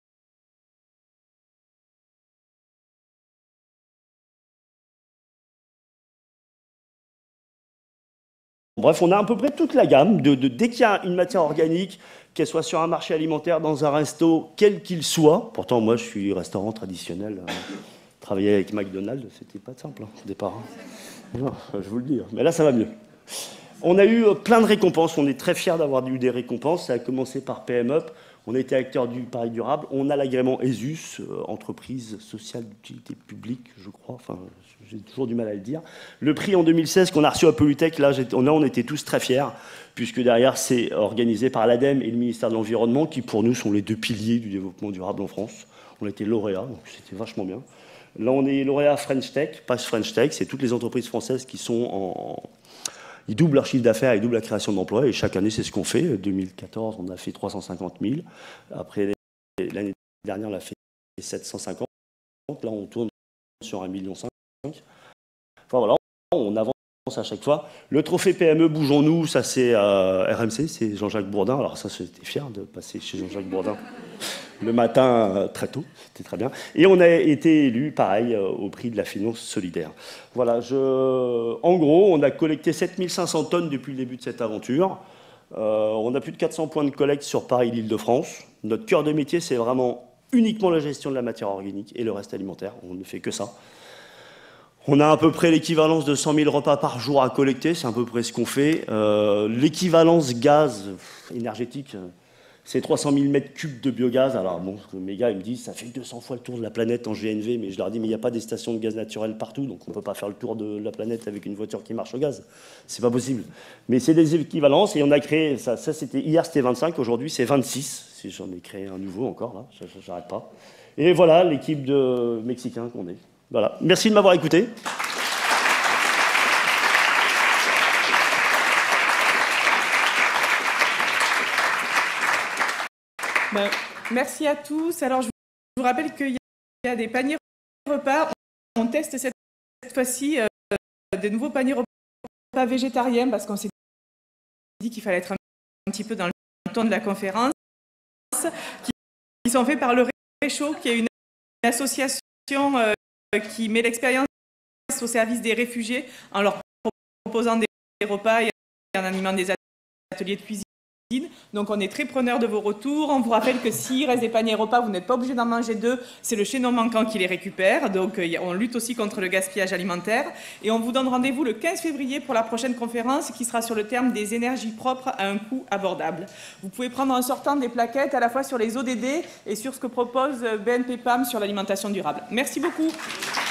Bref, on a à peu près toute la gamme. Dès qu'il y a une matière organique, qu'elle soit sur un marché alimentaire, dans un resto, quel qu'il soit. Pourtant, moi, je suis restaurant traditionnel. Travailler avec McDonald's, c'était pas simple au départ. Non, je vous le dis. Mais là, ça va mieux. On a eu plein de récompenses. On est très fiers d'avoir eu des récompenses. Ça a commencé par PM Up. On a été acteur du Paris durable. On a l'agrément ESUS, entreprise sociale d'utilité publique, je crois. Enfin, j'ai toujours du mal à le dire. Le prix en 2016 qu'on a reçu à Polytech, là, on était tous très fiers, puisque derrière, c'est organisé par l'ADEME et le ministère de l'Environnement, qui pour nous sont les deux piliers du développement durable en France. On a été lauréat, donc c'était vachement bien. Là, on est lauréat French Tech, pas French Tech, c'est toutes les entreprises françaises qui sont Ils doublent leur chiffre d'affaires, ils doublent la création d'emplois, et chaque année, c'est ce qu'on fait. En 2014, on a fait 350 000. Après, l'année dernière, on a fait 750. Là, on tourne sur 1,5 million. Enfin, voilà, on avance à chaque fois. Le trophée PME Bougeons-nous, ça, c'est RMC, c'est Jean-Jacques Bourdin. Alors ça, j'étais fier de passer chez Jean-Jacques Bourdin le matin très tôt, c'était très bien. Et on a été élu, pareil, au prix de la finance solidaire. Voilà, en gros, on a collecté 7500 tonnes depuis le début de cette aventure. On a plus de 400 points de collecte sur Paris, l'Île-de-France. Notre cœur de métier, c'est vraiment uniquement la gestion de la matière organique et le reste alimentaire. On ne fait que ça. On a à peu près l'équivalence de 100 000 repas par jour à collecter, c'est à peu près ce qu'on fait. L'équivalence gaz énergétique, c'est 300 000 mètres cubes de biogaz. Alors bon, mes gars, ils me disent, ça fait 200 fois le tour de la planète en GNV, mais je leur dis, mais il n'y a pas des stations de gaz naturel partout, donc on ne peut pas faire le tour de la planète avec une voiture qui marche au gaz. C'est pas possible. Mais c'est des équivalences, et on a créé, ça c'était, hier c'était 25, aujourd'hui c'est 26. Si j'en ai créé un nouveau encore, là, j'arrête pas. Et voilà l'équipe de Mexicains qu'on est. Voilà. Merci de m'avoir écouté. Merci à tous. Alors, je vous rappelle qu'il y a des paniers repas. On teste cette fois-ci des nouveaux paniers repas végétariens parce qu'on s'est dit qu'il fallait être un petit peu dans le ton de la conférence, qui sont faits par le Réchaud, qui est une association qui met l'expérience au service des réfugiés en leur proposant des repas et en animant des ateliers de cuisine. Donc on est très preneur de vos retours. On vous rappelle que s'il reste des paniers repas, vous n'êtes pas obligé d'en manger deux. C'est le chaînon manquant qui les récupère. Donc on lutte aussi contre le gaspillage alimentaire. Et on vous donne rendez-vous le 15 février pour la prochaine conférence qui sera sur le terme des énergies propres à un coût abordable. Vous pouvez prendre en sortant des plaquettes à la fois sur les ODD et sur ce que propose BNP PAM sur l'alimentation durable. Merci beaucoup.